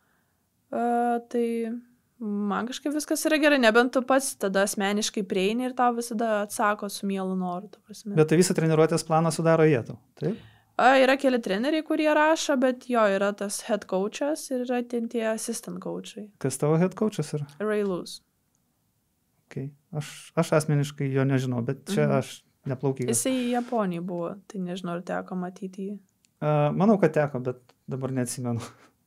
[SPEAKER 2] Uh, tai... Man kažkaip viskas yra gerai, nebent tu pats tada asmeniškai prieini ir tau visada atsako su mielu noru.
[SPEAKER 1] Bet tai visą treniruotės planą sudaro jie tau, taip?
[SPEAKER 2] A, yra keli treneriai, kurie rašo, bet jo, yra tas head coachas ir yra tie assistant coachai.
[SPEAKER 1] Kas tavo head coachas yra?
[SPEAKER 2] Ray Lewis.
[SPEAKER 1] Okay. Aš, aš asmeniškai jo nežinau, bet čia mhm. aš neplaukikas.
[SPEAKER 2] Jisai Japonijai buvo, tai nežinau, ar teko matyti jį.
[SPEAKER 1] Uh, manau, kad teko, bet dabar neatsimenu.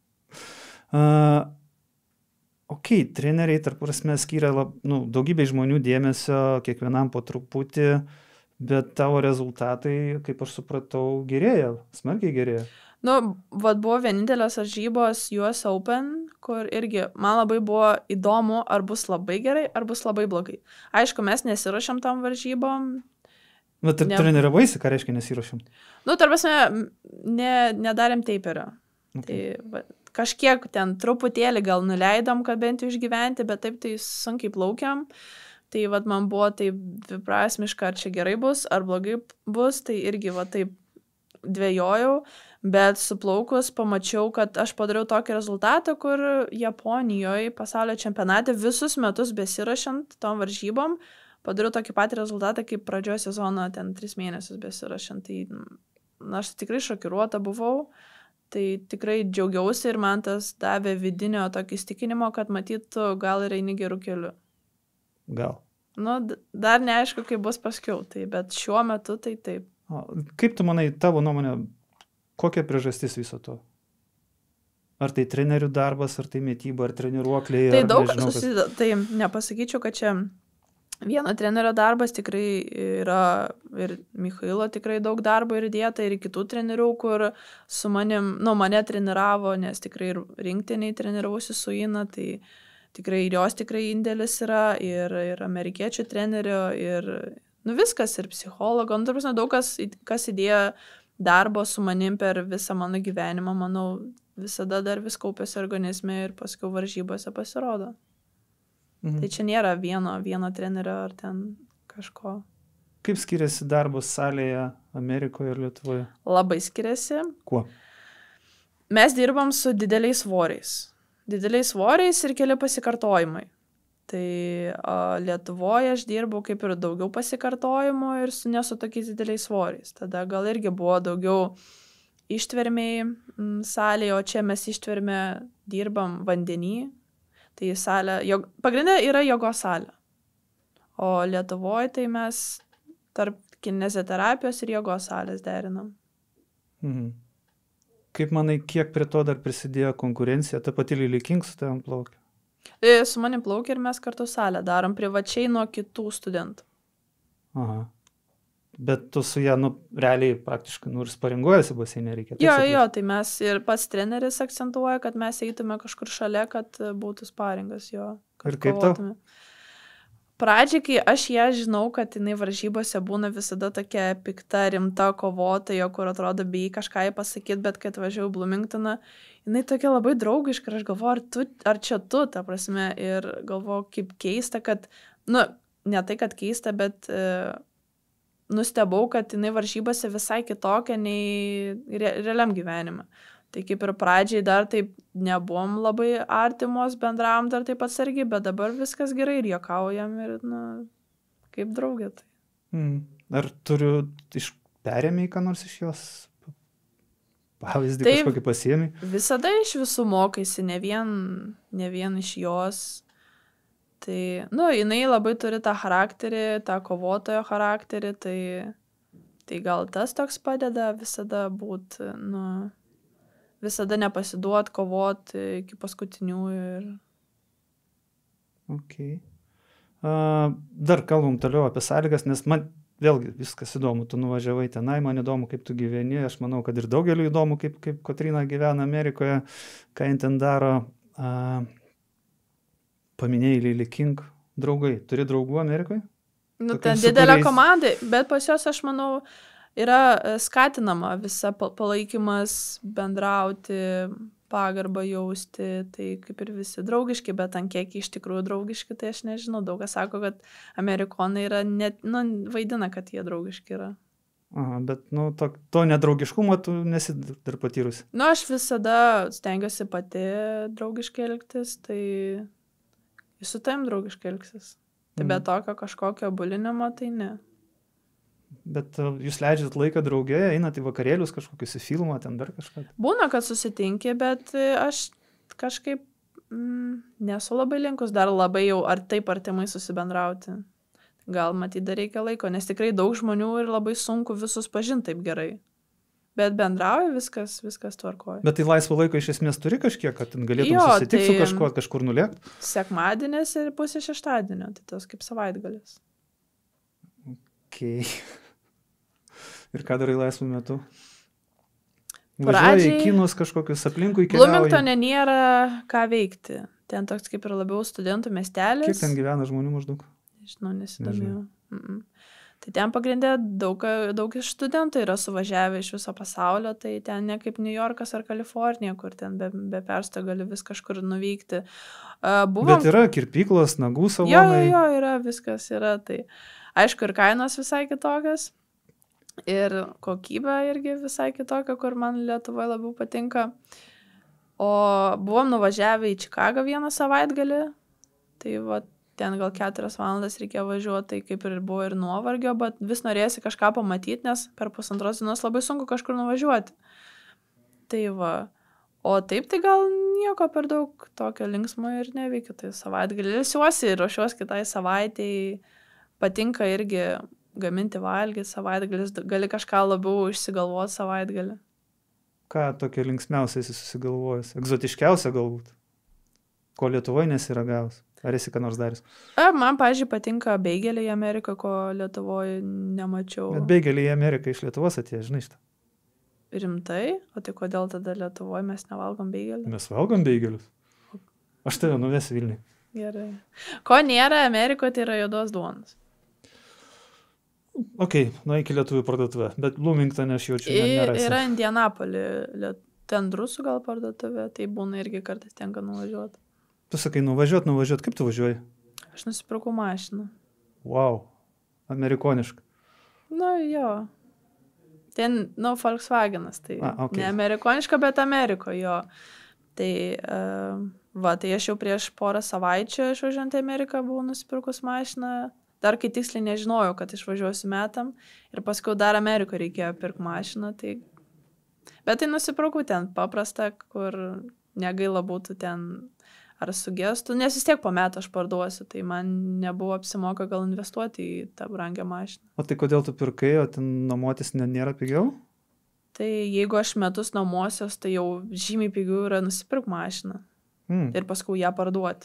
[SPEAKER 1] uh, Ok, treneriai, tarp prasme, skiria lab, nu, daugybė žmonių dėmesio, kiekvienam po truputį, bet tavo rezultatai, kaip aš supratau, gerėja, smarkiai gerėja.
[SPEAKER 2] Nu, vad buvo vienintelės varžybos U S Open, kur irgi man labai buvo įdomu, ar bus labai gerai, ar bus labai blogai. Aišku, mes nesiruošiam tam varžybom.
[SPEAKER 1] Bet ne... treniravaisi, ką reiškia nesiruošiam?
[SPEAKER 2] Nu, tarp prasme, ne, nedarėm teiperio. Okay. Tai... Va, kažkiek ten truputėlį gal nuleidom, kad bent jau išgyventi, bet taip tai sunkiai plaukiam. Tai vat man buvo taip dviprasmiška, ar čia gerai bus, ar blogai bus, tai irgi va taip dvejojau, bet suplaukus pamačiau, kad aš padariau tokį rezultatą, kur Japonijoje pasaulio čempionate visus metus besirašant tom varžybom, padariau tokį patį rezultatą, kaip pradžioje sezono ten tris mėnesius besirašant. Tai na, aš tikrai šokiruota buvau. Tai tikrai džiaugiausi ir man tas davė vidinio tokį įstikinimo, kad matytų gal ir eini gerų kelių.
[SPEAKER 1] Gal.
[SPEAKER 2] Nu, dar neaišku, kaip bus paskiau, tai, bet šiuo metu tai taip.
[SPEAKER 1] O, kaip tu manai, tavo nuomonė, kokia priežastis viso to? Ar tai trenerių darbas, ar tai mityba, ar treniruokliai?
[SPEAKER 2] Tai
[SPEAKER 1] ar
[SPEAKER 2] daug
[SPEAKER 1] nežinau,
[SPEAKER 2] susideda, kas... tai nepasakyčiau, kad čia vieno trenerio darbas tikrai yra ir Michailo tikrai daug darbo ir įdėta ir kitų trenerių, kur su manim, nu, mane treniravo, nes tikrai ir rinktiniai treniravausi su Ina, tai tikrai ir jos tikrai indėlis yra, ir, ir amerikiečių trenerio, ir nu, viskas, ir psichologo, nu, tarpusne, daug kas, kas įdėjo darbo su manim per visą mano gyvenimą, manau, visada dar vis kaupiasi organizme ir paskui varžybose pasirodo. Mhm. Tai čia nėra vieno, vieno trenerio ar ten kažko.
[SPEAKER 1] Kaip skiriasi darbas salėje Amerikoje ir Lietuvoje?
[SPEAKER 2] Labai skiriasi.
[SPEAKER 1] Kuo?
[SPEAKER 2] Mes dirbam su dideliais svoriais. Dideliais svoriais ir keli pasikartojimai. Tai o, Lietuvoje aš dirbau kaip ir daugiau pasikartojimų ir su, ne su tokiais dideliais svoriais. Tada gal irgi buvo daugiau ištvermiai m, salėje, o čia mes ištvermę dirbam vandenį. Tai salė, jog, pagrindė yra jogos salė. O Lietuvoje tai mes tarp kineziterapijos ir jogos salės derinam.
[SPEAKER 1] Mhm. Kaip manai, kiek prie to dar prisidėjo konkurencija? Ta pati Lily King su tavim plaukia?
[SPEAKER 2] Tai su manim plaukia ir mes kartu salę darom privačiai nuo kitų studentų.
[SPEAKER 1] Aha. bet tu su ją, nu, realiai praktiškai, nu, ir sparinguojasi baseinė reikia.
[SPEAKER 2] Jo, jo, tai mes ir pats treneris akcentuoja, kad mes eitume kažkur šalia, kad būtų sparingas jo.
[SPEAKER 1] Ir kaip tau?
[SPEAKER 2] Pradžiai, kai aš ją žinau, kad jinai varžybose būna visada tokia pikta, rimta kovotoja, kur atrodo bijai kažką jai pasakyti, bet kai atvažiavau Bloomingtoną, jinai tokia labai draugiška ir aš galvoju, ar, tu, ar čia tu, ta prasme, ir galvoju, kaip keista, kad, nu, ne tai, kad keista, bet e, nustebau, kad jinai varžybose visai kitokia nei re, realiam gyvenime. Tai kaip ir pradžiai dar taip nebuvom labai artimos, bendravom dar taip atsargiai, bet dabar viskas gerai ir juokaujam ir, nu, kaip draugė. Tai.
[SPEAKER 1] Mm. Ar turiu iš perėmė ką nors iš jos? Pavyzdį tai kažkokį pasiėmė?
[SPEAKER 2] Visada iš visų mokaisi, ne vien, ne vien iš jos. Tai, nu, jinai labai turi tą charakterį, tą kovotojo charakterį, tai, tai gal tas toks padeda visada būti, nu... visada nepasiduot, kovot iki paskutinių ir...
[SPEAKER 1] Ok. Uh, dar kalbam toliau apie sąlygas, nes man vėlgi viskas įdomu, tu nuvažiavai tenai, man įdomu, kaip tu gyveni, aš manau, kad ir daugeliu įdomu, kaip, kaip Kotryna gyvena Amerikoje, ką jin ten daro. Uh, paminėjai Lily King draugai. Turi draugų Amerikoje?
[SPEAKER 2] Nu,
[SPEAKER 1] Tokiais
[SPEAKER 2] ten didelė
[SPEAKER 1] kuriais...
[SPEAKER 2] komanda, bet pas jos, aš manau, yra skatinama visa palaikymas, bendrauti, pagarbą jausti, tai kaip ir visi draugiški, bet ant kiek iš tikrųjų draugiški, tai aš nežinau. Daug kas sako, kad amerikonai yra net, nu, vaidina, kad jie draugiški yra.
[SPEAKER 1] Aha, bet nu, to, to nedraugiškumo tu nesi dar patyrusi.
[SPEAKER 2] Nu, aš visada stengiuosi pati draugiškai elgtis, tai su tavim draugiškai elgsis. Tai mm. be tokio kažkokio bulinimo, tai ne.
[SPEAKER 1] Bet uh, jūs leidžiat laiką draugė, einat į vakarėlius kažkokius, į filmą, ten dar kažką?
[SPEAKER 2] Būna, kad susitinki, bet aš kažkaip mm, nesu labai linkus dar labai jau ar taip artimai susibendrauti. Gal matyt, dar reikia laiko, nes tikrai daug žmonių ir labai sunku visus pažinti taip gerai. Bet bendrauja viskas, viskas tvarkoja.
[SPEAKER 1] Bet tai laisvo laiko iš esmės turi kažkiek, kad galėtum
[SPEAKER 2] jo,
[SPEAKER 1] susitikti
[SPEAKER 2] tai
[SPEAKER 1] su kažkuo, kažkur nulėkti?
[SPEAKER 2] Sekmadienis ir pusė šeštadienio, tai tas kaip savaitgalis.
[SPEAKER 1] Okay. Ir ką darai laisvų metu?
[SPEAKER 2] Pradžiai...
[SPEAKER 1] Važiuoji į kinus kažkokius aplinkui keliauji?
[SPEAKER 2] Bloomingtone nėra ką veikti. Ten toks kaip ir labiau studentų miestelis.
[SPEAKER 1] Kiek ten gyvena žmonių maždaug?
[SPEAKER 2] Nežinau, nesidomėjau. Mm-mm. Tai ten pagrindė daug, daug iš studentų yra suvažiavę iš viso pasaulio, tai ten ne kaip New Yorkas ar Kalifornija, kur ten be, be persto gali vis kažkur nuvykti. Uh, buvom...
[SPEAKER 1] Bet yra kirpyklos, nagų salonai.
[SPEAKER 2] Jo, jo, yra, viskas yra. Tai aišku, ir kainos visai kitokios. Ir kokybė irgi visai kitokia, kur man Lietuvoje labiau patinka. O buvom nuvažiavę į Čikagą vieną savaitgalį, tai va, ten gal keturias valandas reikėjo važiuoti, tai kaip ir buvo ir nuovargio, bet vis norėsi kažką pamatyti, nes per pusantros dienos labai sunku kažkur nuvažiuoti. Tai va, o taip tai gal nieko per daug tokio linksmo ir neveikia, tai savaitgalį ilsiuosi ir ruošiuosi kitai savaitei, patinka irgi gaminti valgyti savaitgalis, gali kažką labiau išsigalvoti savaitgalį.
[SPEAKER 1] Ką tokio linksmiausiai esi susigalvojęs? Egzotiškiausia galbūt? Ko Lietuvoje nesiragavus? Ar esi ką nors daręs?
[SPEAKER 2] A, man, pavyzdžiui, patinka beigeliai į Ameriką, ko Lietuvoje nemačiau.
[SPEAKER 1] Bet beigeliai į Ameriką iš Lietuvos atėjo, žinai šitą.
[SPEAKER 2] Rimtai? O tai kodėl tada Lietuvoje mes nevalgom beigelių?
[SPEAKER 1] Mes valgom beigelius. Aš tave nuvesiu Vilniui.
[SPEAKER 2] Gerai. Ko nėra Amerikoje, tai yra juodos duonos.
[SPEAKER 1] Ok, nueik į lietuvių parduotuvę, bet Bloomingtone aš jaučiu nerasiu.
[SPEAKER 2] Yra Indianapolį, ten drusų gal parduotuvė, tai būna irgi kartais tenka nuvažiuoti.
[SPEAKER 1] Tu sakai, nuvažiuot, nuvažiuot, kaip tu važiuoji?
[SPEAKER 2] Aš nusipirkau mašiną.
[SPEAKER 1] Wow, amerikoniška.
[SPEAKER 2] Nu, jo. Ten, nu, Volkswagenas, tai
[SPEAKER 1] A, okay.
[SPEAKER 2] Ne amerikoniška, bet Ameriko, jo. Tai, uh, va, tai aš jau prieš porą savaičių išvažiuojant į Ameriką buvau nusipirkus mašiną. Dar kai tiksliai nežinojau, kad išvažiuosiu metam ir paskui dar Amerikoje reikėjo pirkti mašiną. Tai... Bet tai nusipirkau ten paprastą, kur negaila būtų ten ar sugestų, nes vis tiek po metų aš parduosiu, tai man nebuvo apsimoka gal investuoti į tą brangią mašiną.
[SPEAKER 1] O tai kodėl tu pirkai, o ten nuomotis nėra pigiau?
[SPEAKER 2] Tai jeigu aš metus nuomosios, tai jau žymiai pigiau yra nusipirkti mašiną
[SPEAKER 1] mm.
[SPEAKER 2] ir paskui ją parduoti.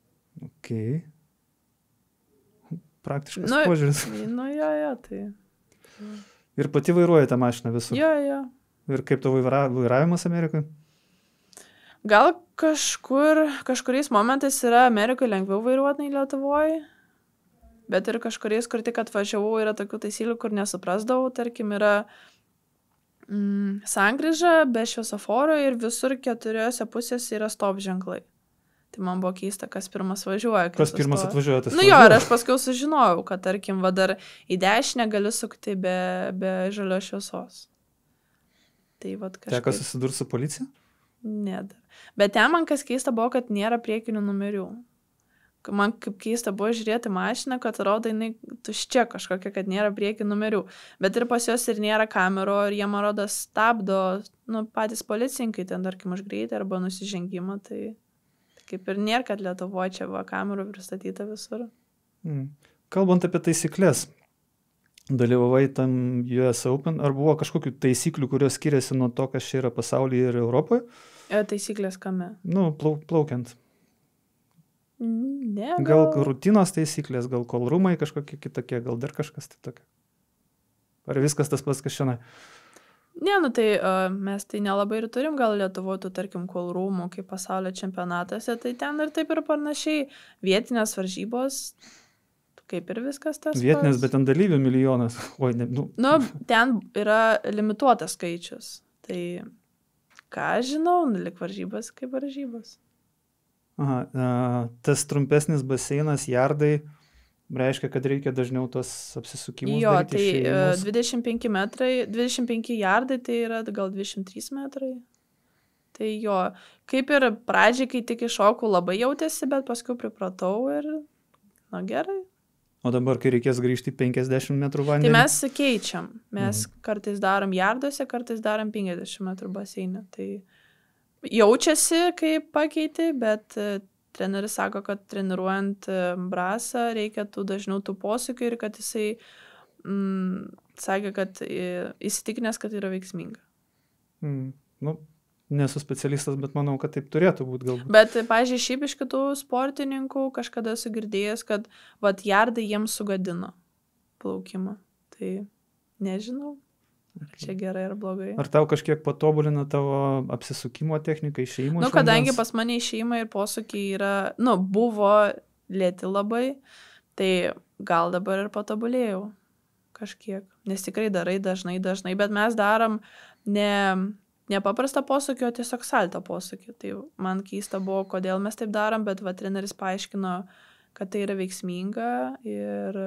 [SPEAKER 1] Ok. Praktiškas
[SPEAKER 2] nu,
[SPEAKER 1] požiūris.
[SPEAKER 2] Nu, jo, jo, tai
[SPEAKER 1] Ir pati vairuoja tą mašiną visur.
[SPEAKER 2] Jo, jo.
[SPEAKER 1] Ir kaip tavo vaira, vairavimas Amerikai?
[SPEAKER 2] Gal kažkur, kažkuriais momentais yra Amerikoje lengviau vairuoti nei Lietuvoje, bet ir kažkuriais, kur tik atvažiavau, yra tokių taisyklių, kur nesuprasdavau. Tarkim, yra mm, sankryža be šviesoforo ir visur keturiose pusėse yra stop ženklai. Tai man buvo keista, kas pirmas važiuoja.
[SPEAKER 1] Kas pirmas atvažiuoja, tas
[SPEAKER 2] Nu jo, ir aš paskui sužinojau, kad tarkim, va dar į dešinę gali sukti be, be žalios šviesos. Tai va kažkaip...
[SPEAKER 1] Teko susidurti su policija?
[SPEAKER 2] Ne dar. Bet ten man kas keista buvo, kad nėra priekinių numerių. Man kaip keista buvo žiūrėti mašiną, kad rodo jinai tuščia kažkokia, kad nėra priekinių numerių. Bet ir pas juos ir nėra kamero, ir jie man rodo stabdo, nu, patys policininkai ten, tarkim, už greitį arba nusižengimą, tai... Kaip ir nėra, kad Lietuvoje čia va kamerų pristatyta visur.
[SPEAKER 1] Mm. Kalbant apie taisyklės, dalyvavai tam U S Open, ar buvo kažkokių taisyklių, kurios skiriasi nuo to, kas čia yra pasaulyje ir Europoje?
[SPEAKER 2] E, taisyklės kame?
[SPEAKER 1] Nu, plau, plaukiant.
[SPEAKER 2] Ne,
[SPEAKER 1] gal... gal rutinos taisyklės, gal kolrumai kažkokie kitokie, gal dar kažkas tai tokia. Ar viskas tas pats, kas šiandien?
[SPEAKER 2] Ne, nu tai uh, mes tai nelabai ir turim, gal Lietuvoje, tu tarkim, kolrumų, kaip pasaulio čempionatuose, tai ten ir taip ir panašiai. Vietinės varžybos, kaip ir viskas tas.
[SPEAKER 1] Vietinės,
[SPEAKER 2] pas.
[SPEAKER 1] Bet ten dalyvių milijonas. Oi, ne, nu.
[SPEAKER 2] Nu, ten yra limituotas skaičius. Tai ką žinau, nu, lik varžybos kaip varžybos.
[SPEAKER 1] Aha, uh, tas trumpesnis baseinas, jardai, reiškia, kad reikia dažniau tos apsisukimus
[SPEAKER 2] jo,
[SPEAKER 1] daryti.
[SPEAKER 2] Jo, tai
[SPEAKER 1] išėjimus.
[SPEAKER 2] dvidešimt penki metrai, dvidešimt penki jardai, tai yra gal dvidešimt trys metrai. Tai jo, kaip ir pradžiai, kai tik iššokau, labai jautėsi, bet paskui pripratau ir, na gerai.
[SPEAKER 1] O dabar, kai reikės grįžti penkiasdešimt metrų vandenį?
[SPEAKER 2] Tai mes keičiam. Mes mhm. kartais darom jarduose, kartais darom penkiasdešimt metrų baseinę. Tai jaučiasi, kai pakeiti, bet... Treneris sako, kad treniruojant brasą reikia tų dažniau tų posūkių ir kad jisai mm, sakė, kad įsitikinęs, kad yra veiksminga.
[SPEAKER 1] Mm, nu, nesu specialistas, bet manau, kad taip turėtų būti galbūt.
[SPEAKER 2] Bet, pažiūrėjau, šiaip iš kitų sportininkų kažkada esu girdėjęs, kad vat jardai jiems sugadino plaukimą. Tai nežinau. Ar čia gerai ar blogai.
[SPEAKER 1] Ar tau kažkiek patobulina tavo apsisukimo techniką, išėjimo?
[SPEAKER 2] Nu, kadangi pas mane išėjimai ir posūkiai yra, nu, buvo lėti labai, tai gal dabar ir patobulėjau kažkiek. Nes tikrai darai dažnai, dažnai, bet mes darom ne, ne paprastą posūkį, o tiesiog salto posūkį. Tai man keista buvo, kodėl mes taip darom, bet va, treneris paaiškino, kad tai yra veiksminga ir...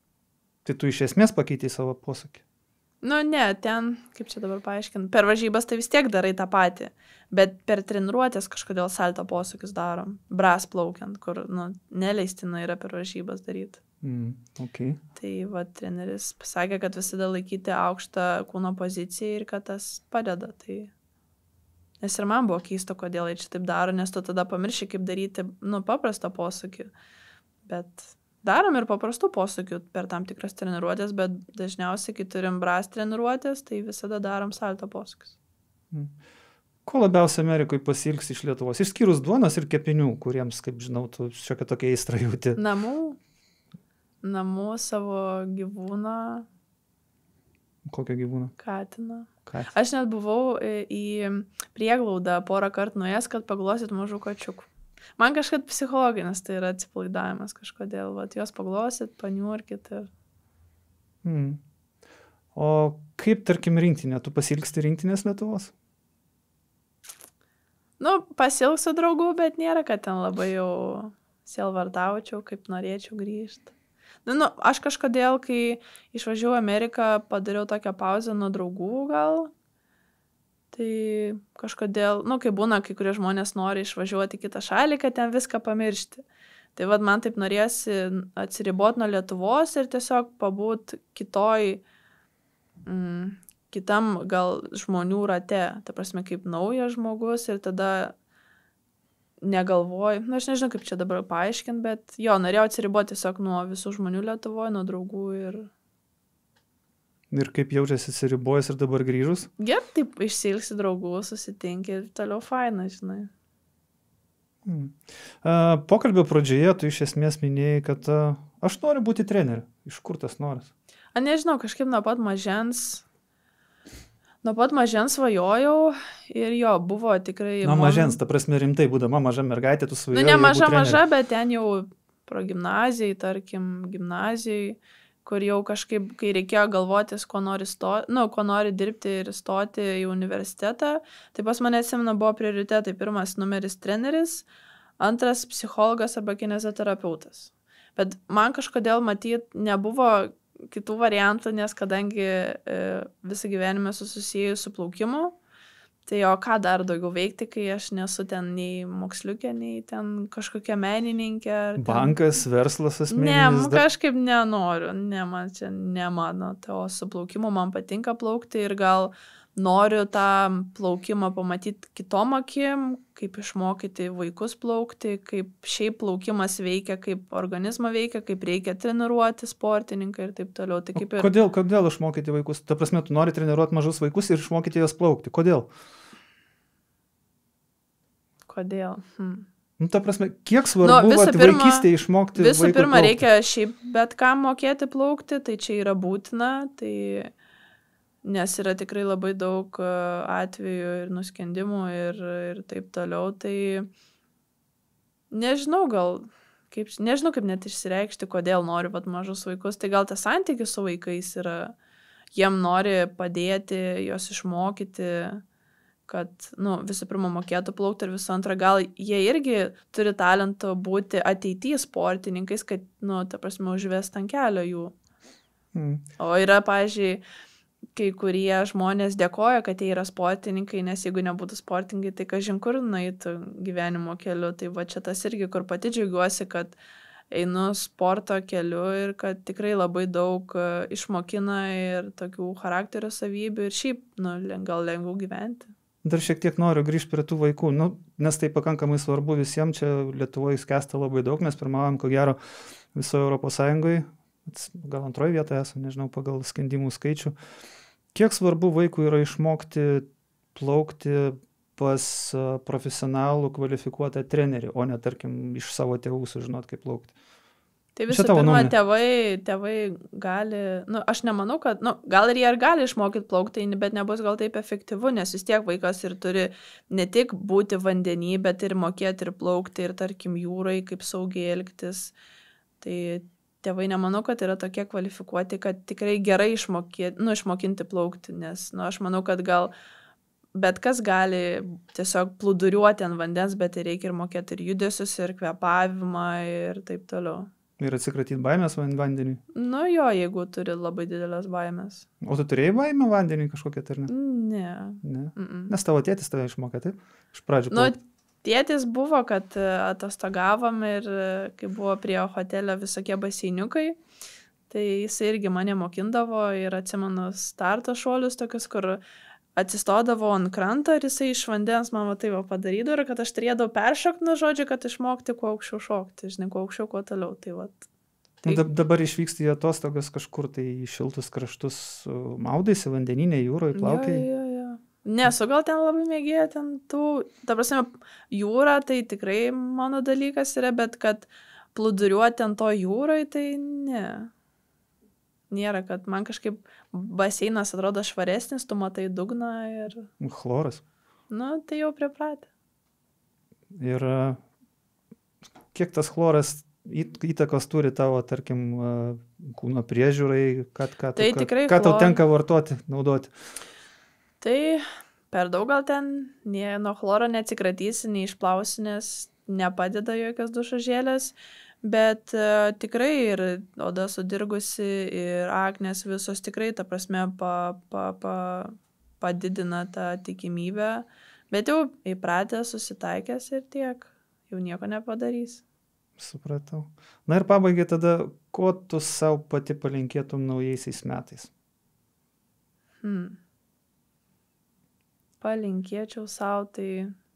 [SPEAKER 1] Tai tu iš esmės pakeitei savo posūkį?
[SPEAKER 2] Nu, ne, ten, kaip čia dabar paaiškinu, per varžybas tai vis tiek darai tą patį, bet per treniruotės kažkodėl salto posūkius darom, bras plaukiant, kur, nu, neleistina yra per varžybas daryti.
[SPEAKER 1] Mm, okay.
[SPEAKER 2] Tai, va, treneris pasakė, kad visada laikyti aukštą kūno poziciją ir kad tas padeda, tai... Nes ir man buvo keista, kodėl jie čia taip daro, nes tu tada pamirši, kaip daryti, nu, paprastą posūkį, bet... Darom ir paprastų posūkių per tam tikras treniruotės, bet dažniausiai, kai turim bras treniruotės, tai visada darom salto posūkius.
[SPEAKER 1] Ko labiausiai Amerikoje pasilgsi iš Lietuvos? Išskyrus duonos ir kepinių, kuriems, kaip žinau, tu šiokia tokia aistra jauti.
[SPEAKER 2] Namų. Namų, savo gyvūną.
[SPEAKER 1] Kokio gyvūno?
[SPEAKER 2] Katiną.
[SPEAKER 1] Katiną.
[SPEAKER 2] Aš net buvau į prieglaudą porą kartų nuėjęs, kad paglostyt mažų kačiukų. Man kažkaip psichologinis tai yra atsipalaidavimas kažkodėl, vat, jos paglosit, paniurkit ir...
[SPEAKER 1] Hmm. O kaip, tarkim, rinktinė? Tu pasilgsti rinktinės Lietuvos?
[SPEAKER 2] Nu, pasilgsiu draugų, bet nėra, kad ten labai jau sielvartaučiau, kaip norėčiau grįžti. Nu, nu, aš kažkodėl, kai išvažiavau Ameriką, padariau tokią pauzę nuo draugų gal... Tai kažkodėl, nu, kai būna, kai kurie žmonės nori išvažiuoti į kitą šalį, kad ten viską pamiršti. Tai vad man taip norėsi atsiriboti nuo Lietuvos ir tiesiog pabūt kitoj, mm, kitam gal žmonių rate. Ta prasme, kaip naujas žmogus ir tada negalvoju, nu, aš nežinau, kaip čia dabar paaiškinti, bet jo, norėjau atsiriboti tiesiog nuo visų žmonių Lietuvoje, nuo draugų ir...
[SPEAKER 1] Ir kaip jaučiasi atsiribojęs ir dabar grįžus?
[SPEAKER 2] Gerai, taip išsilgsi draugų, susitinki ir toliau faina, žinai.
[SPEAKER 1] Hmm. Uh, pokalbio pradžioje tu iš esmės minėjai, kad uh, aš noriu būti treneriu. Iš kur tas noras?
[SPEAKER 2] A nežinau, kažkaip nuo pat mažens, nuo pat mažens svajojau ir jo, buvo tikrai...
[SPEAKER 1] Nuo
[SPEAKER 2] mom...
[SPEAKER 1] mažens, ta prasme rimtai, būdama maža mergaitė, tu svajojai.
[SPEAKER 2] Nu, ne maža maža, bet ten jau pro gimnazijai, tarkim, gimnazijai, kur jau kažkaip, kai reikėjo galvotis, ko nori, sto... nu, ko nori dirbti ir stoti į universitetą, tai pas mane atsimena buvo prioritetai. Pirmas numeris treneris, antras psichologas arba kineziterapeutas. Bet man kažkodėl matyt nebuvo kitų variantų, nes kadangi e, visą gyvenimą susijęs su plaukimu, tai o ką dar daugiau veikti, kai aš nesu ten nei moksliukė, nei ten kažkokia menininkė. Ten...
[SPEAKER 1] Bankas, verslas asmeninis.
[SPEAKER 2] Ne, dar... kažkaip nenoriu, ne, man čia ne mano, tai o su plaukimu man patinka plaukti ir gal noriu tą plaukimą pamatyti kitom akim, kaip išmokyti vaikus plaukti, kaip šiaip plaukimas veikia, kaip organizmą veikia, kaip reikia treniruoti sportininką ir taip toliau. Tai kaip ir...
[SPEAKER 1] Kodėl, kodėl išmokyti vaikus? Ta prasme, tu nori treniruoti mažus vaikus ir išmokyti juos plaukti. Kodėl?
[SPEAKER 2] Kodėl? Hmm.
[SPEAKER 1] Nu, ta prasme, kiek svarbu nu, vaikystėje išmokti vaikų
[SPEAKER 2] Visų pirma,
[SPEAKER 1] plaukti?
[SPEAKER 2] reikia šiaip bet kam mokėti plaukti, tai čia yra būtina, tai... nes yra tikrai labai daug atvejų ir nuskendimų ir, ir taip toliau, tai nežinau gal, kaip, nežinau kaip net išsireikšti, kodėl noriu vat mažus vaikus, tai gal tas santykis su vaikais yra, jiem nori padėti, juos išmokyti, kad, nu, visų pirma mokėtų plaukti ir visų antra, gal jie irgi turi talento būti ateityje sportininkais, kad, nu, ta prasme, užvest ant kelio jų. Mm. O yra, pavyzdžiui, kai kurie žmonės dėkoja, kad jie yra sportininkai, nes jeigu nebūtų sportininkai, tai kažin kur nueitų gyvenimo keliu. Tai va čia tas irgi, kur pati džiaugiuosi, kad einu sporto keliu ir kad tikrai labai daug išmokina ir tokių charakterio savybių ir šiaip, nu, gal lengviau gyventi.
[SPEAKER 1] Dar šiek tiek noriu grįžti prie tų vaikų, nu, nes tai pakankamai svarbu visiems, čia Lietuvoje skęsta labai daug, mes pirmaujam, ko gero, visoje Europos Sąjungoje, gal antroje vietoje esame, nežinau, pagal skendimų skaičių. Kiek svarbu vaikui yra išmokti plaukti pas profesionalų kvalifikuotą trenerį, o ne, tarkim, iš savo tėvų sužinot, kaip plaukti?
[SPEAKER 2] Tai visų pirma, tėvai, tėvai gali, nu, aš nemanau, kad, nu, gal ir jie ir gali išmokyti plaukti, bet nebus gal taip efektyvu, nes vis tiek vaikas ir turi ne tik būti vandenį, bet ir mokėti ir plaukti, ir tarkim jūrai, kaip saugiai elgtis. Tai tėvai nemanau, kad yra tokie kvalifikuoti, kad tikrai gerai išmokėti, nu, išmokinti plaukti, nes, nu, aš manau, kad gal bet kas gali tiesiog plūduriuoti ant vandens, bet ir reikia ir mokėti ir judesius, ir kvėpavimą, ir taip toliau.
[SPEAKER 1] Ir atsikratyti baimės vandeniui?
[SPEAKER 2] Nu jo, jeigu turi labai didelės baimės.
[SPEAKER 1] O tu turėjai baimę vandeniui kažkokią, ar ne?
[SPEAKER 2] Ne.
[SPEAKER 1] Ne? Mm-mm. Nes tavo tėtis tave išmokė, taip? Iš pradžių
[SPEAKER 2] nu,
[SPEAKER 1] plaukti.
[SPEAKER 2] Tėtis buvo, kad atostogavom ir kai buvo prie hotelio visokie baseiniukai, tai jis irgi mane mokindavo ir atsimenu starto šuolius tokius, kur atsistodavo ant kranto ir jisai iš vandens man tai va padarydavo ir kad aš turėdavau peršokti nuo žodžio, kad išmokti kuo aukščiau šokti, žinai, kuo aukščiau, kuo toliau. Tai va. Tai...
[SPEAKER 1] Dabar išvyksti į atostogas kažkur tai į šiltus kraštus, maudaisi vandeninė jūroje, plaukiai.
[SPEAKER 2] Jo, jo, jo. Nesu gal ten labai mėgėja ten tų, ta prasme, jūra tai tikrai mano dalykas yra, bet kad plūduriuoti ant to jūroje, tai ne. Nėra, kad man kažkaip baseinas atrodo švaresnis, tu matai dugną ir...
[SPEAKER 1] Chloras.
[SPEAKER 2] Nu, tai jau pripratę.
[SPEAKER 1] Ir kiek tas chloras įtakos turi tavo, tarkim, kūno priežiūrai, kad, kad,
[SPEAKER 2] tai
[SPEAKER 1] kad,
[SPEAKER 2] tikrai
[SPEAKER 1] ką tau
[SPEAKER 2] chlor...
[SPEAKER 1] tenka vartoti, naudoti?
[SPEAKER 2] Tai per daug gal ten nie, nuo chloro neatsikratysi, neišplausi, nes nepadeda jokios dušažėlės. Bet uh, tikrai ir oda sudirgusi, ir aknės visos tikrai, ta prasme, pa, pa, pa, padidina tą tikimybę. Bet jau įpratę, susitaikęs ir tiek, jau nieko nepadarys.
[SPEAKER 1] Supratau. Na ir pabaigai tada, ko tu savo pati palinkėtum naujaisiais metais?
[SPEAKER 2] Hmm. Palinkėčiau savo tai...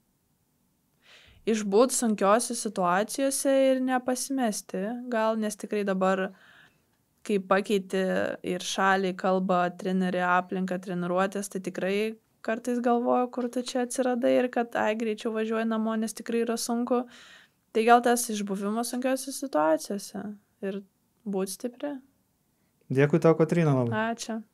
[SPEAKER 2] išbūt sunkiose situacijose ir nepasimesti, gal, nes tikrai dabar, kai pakeiti ir šalį, kalbą, trenerį, aplinką, treniruotės, tai tikrai kartais galvoju, kur tu čia atsiradai ir kad, ai, greičiau važiuoju namo, nes tikrai yra sunku. Tai gal tas išbuvimas sunkiose situacijose ir būti stipri.
[SPEAKER 1] Dėkui tau, Kotryna, labai.
[SPEAKER 2] Ačiū.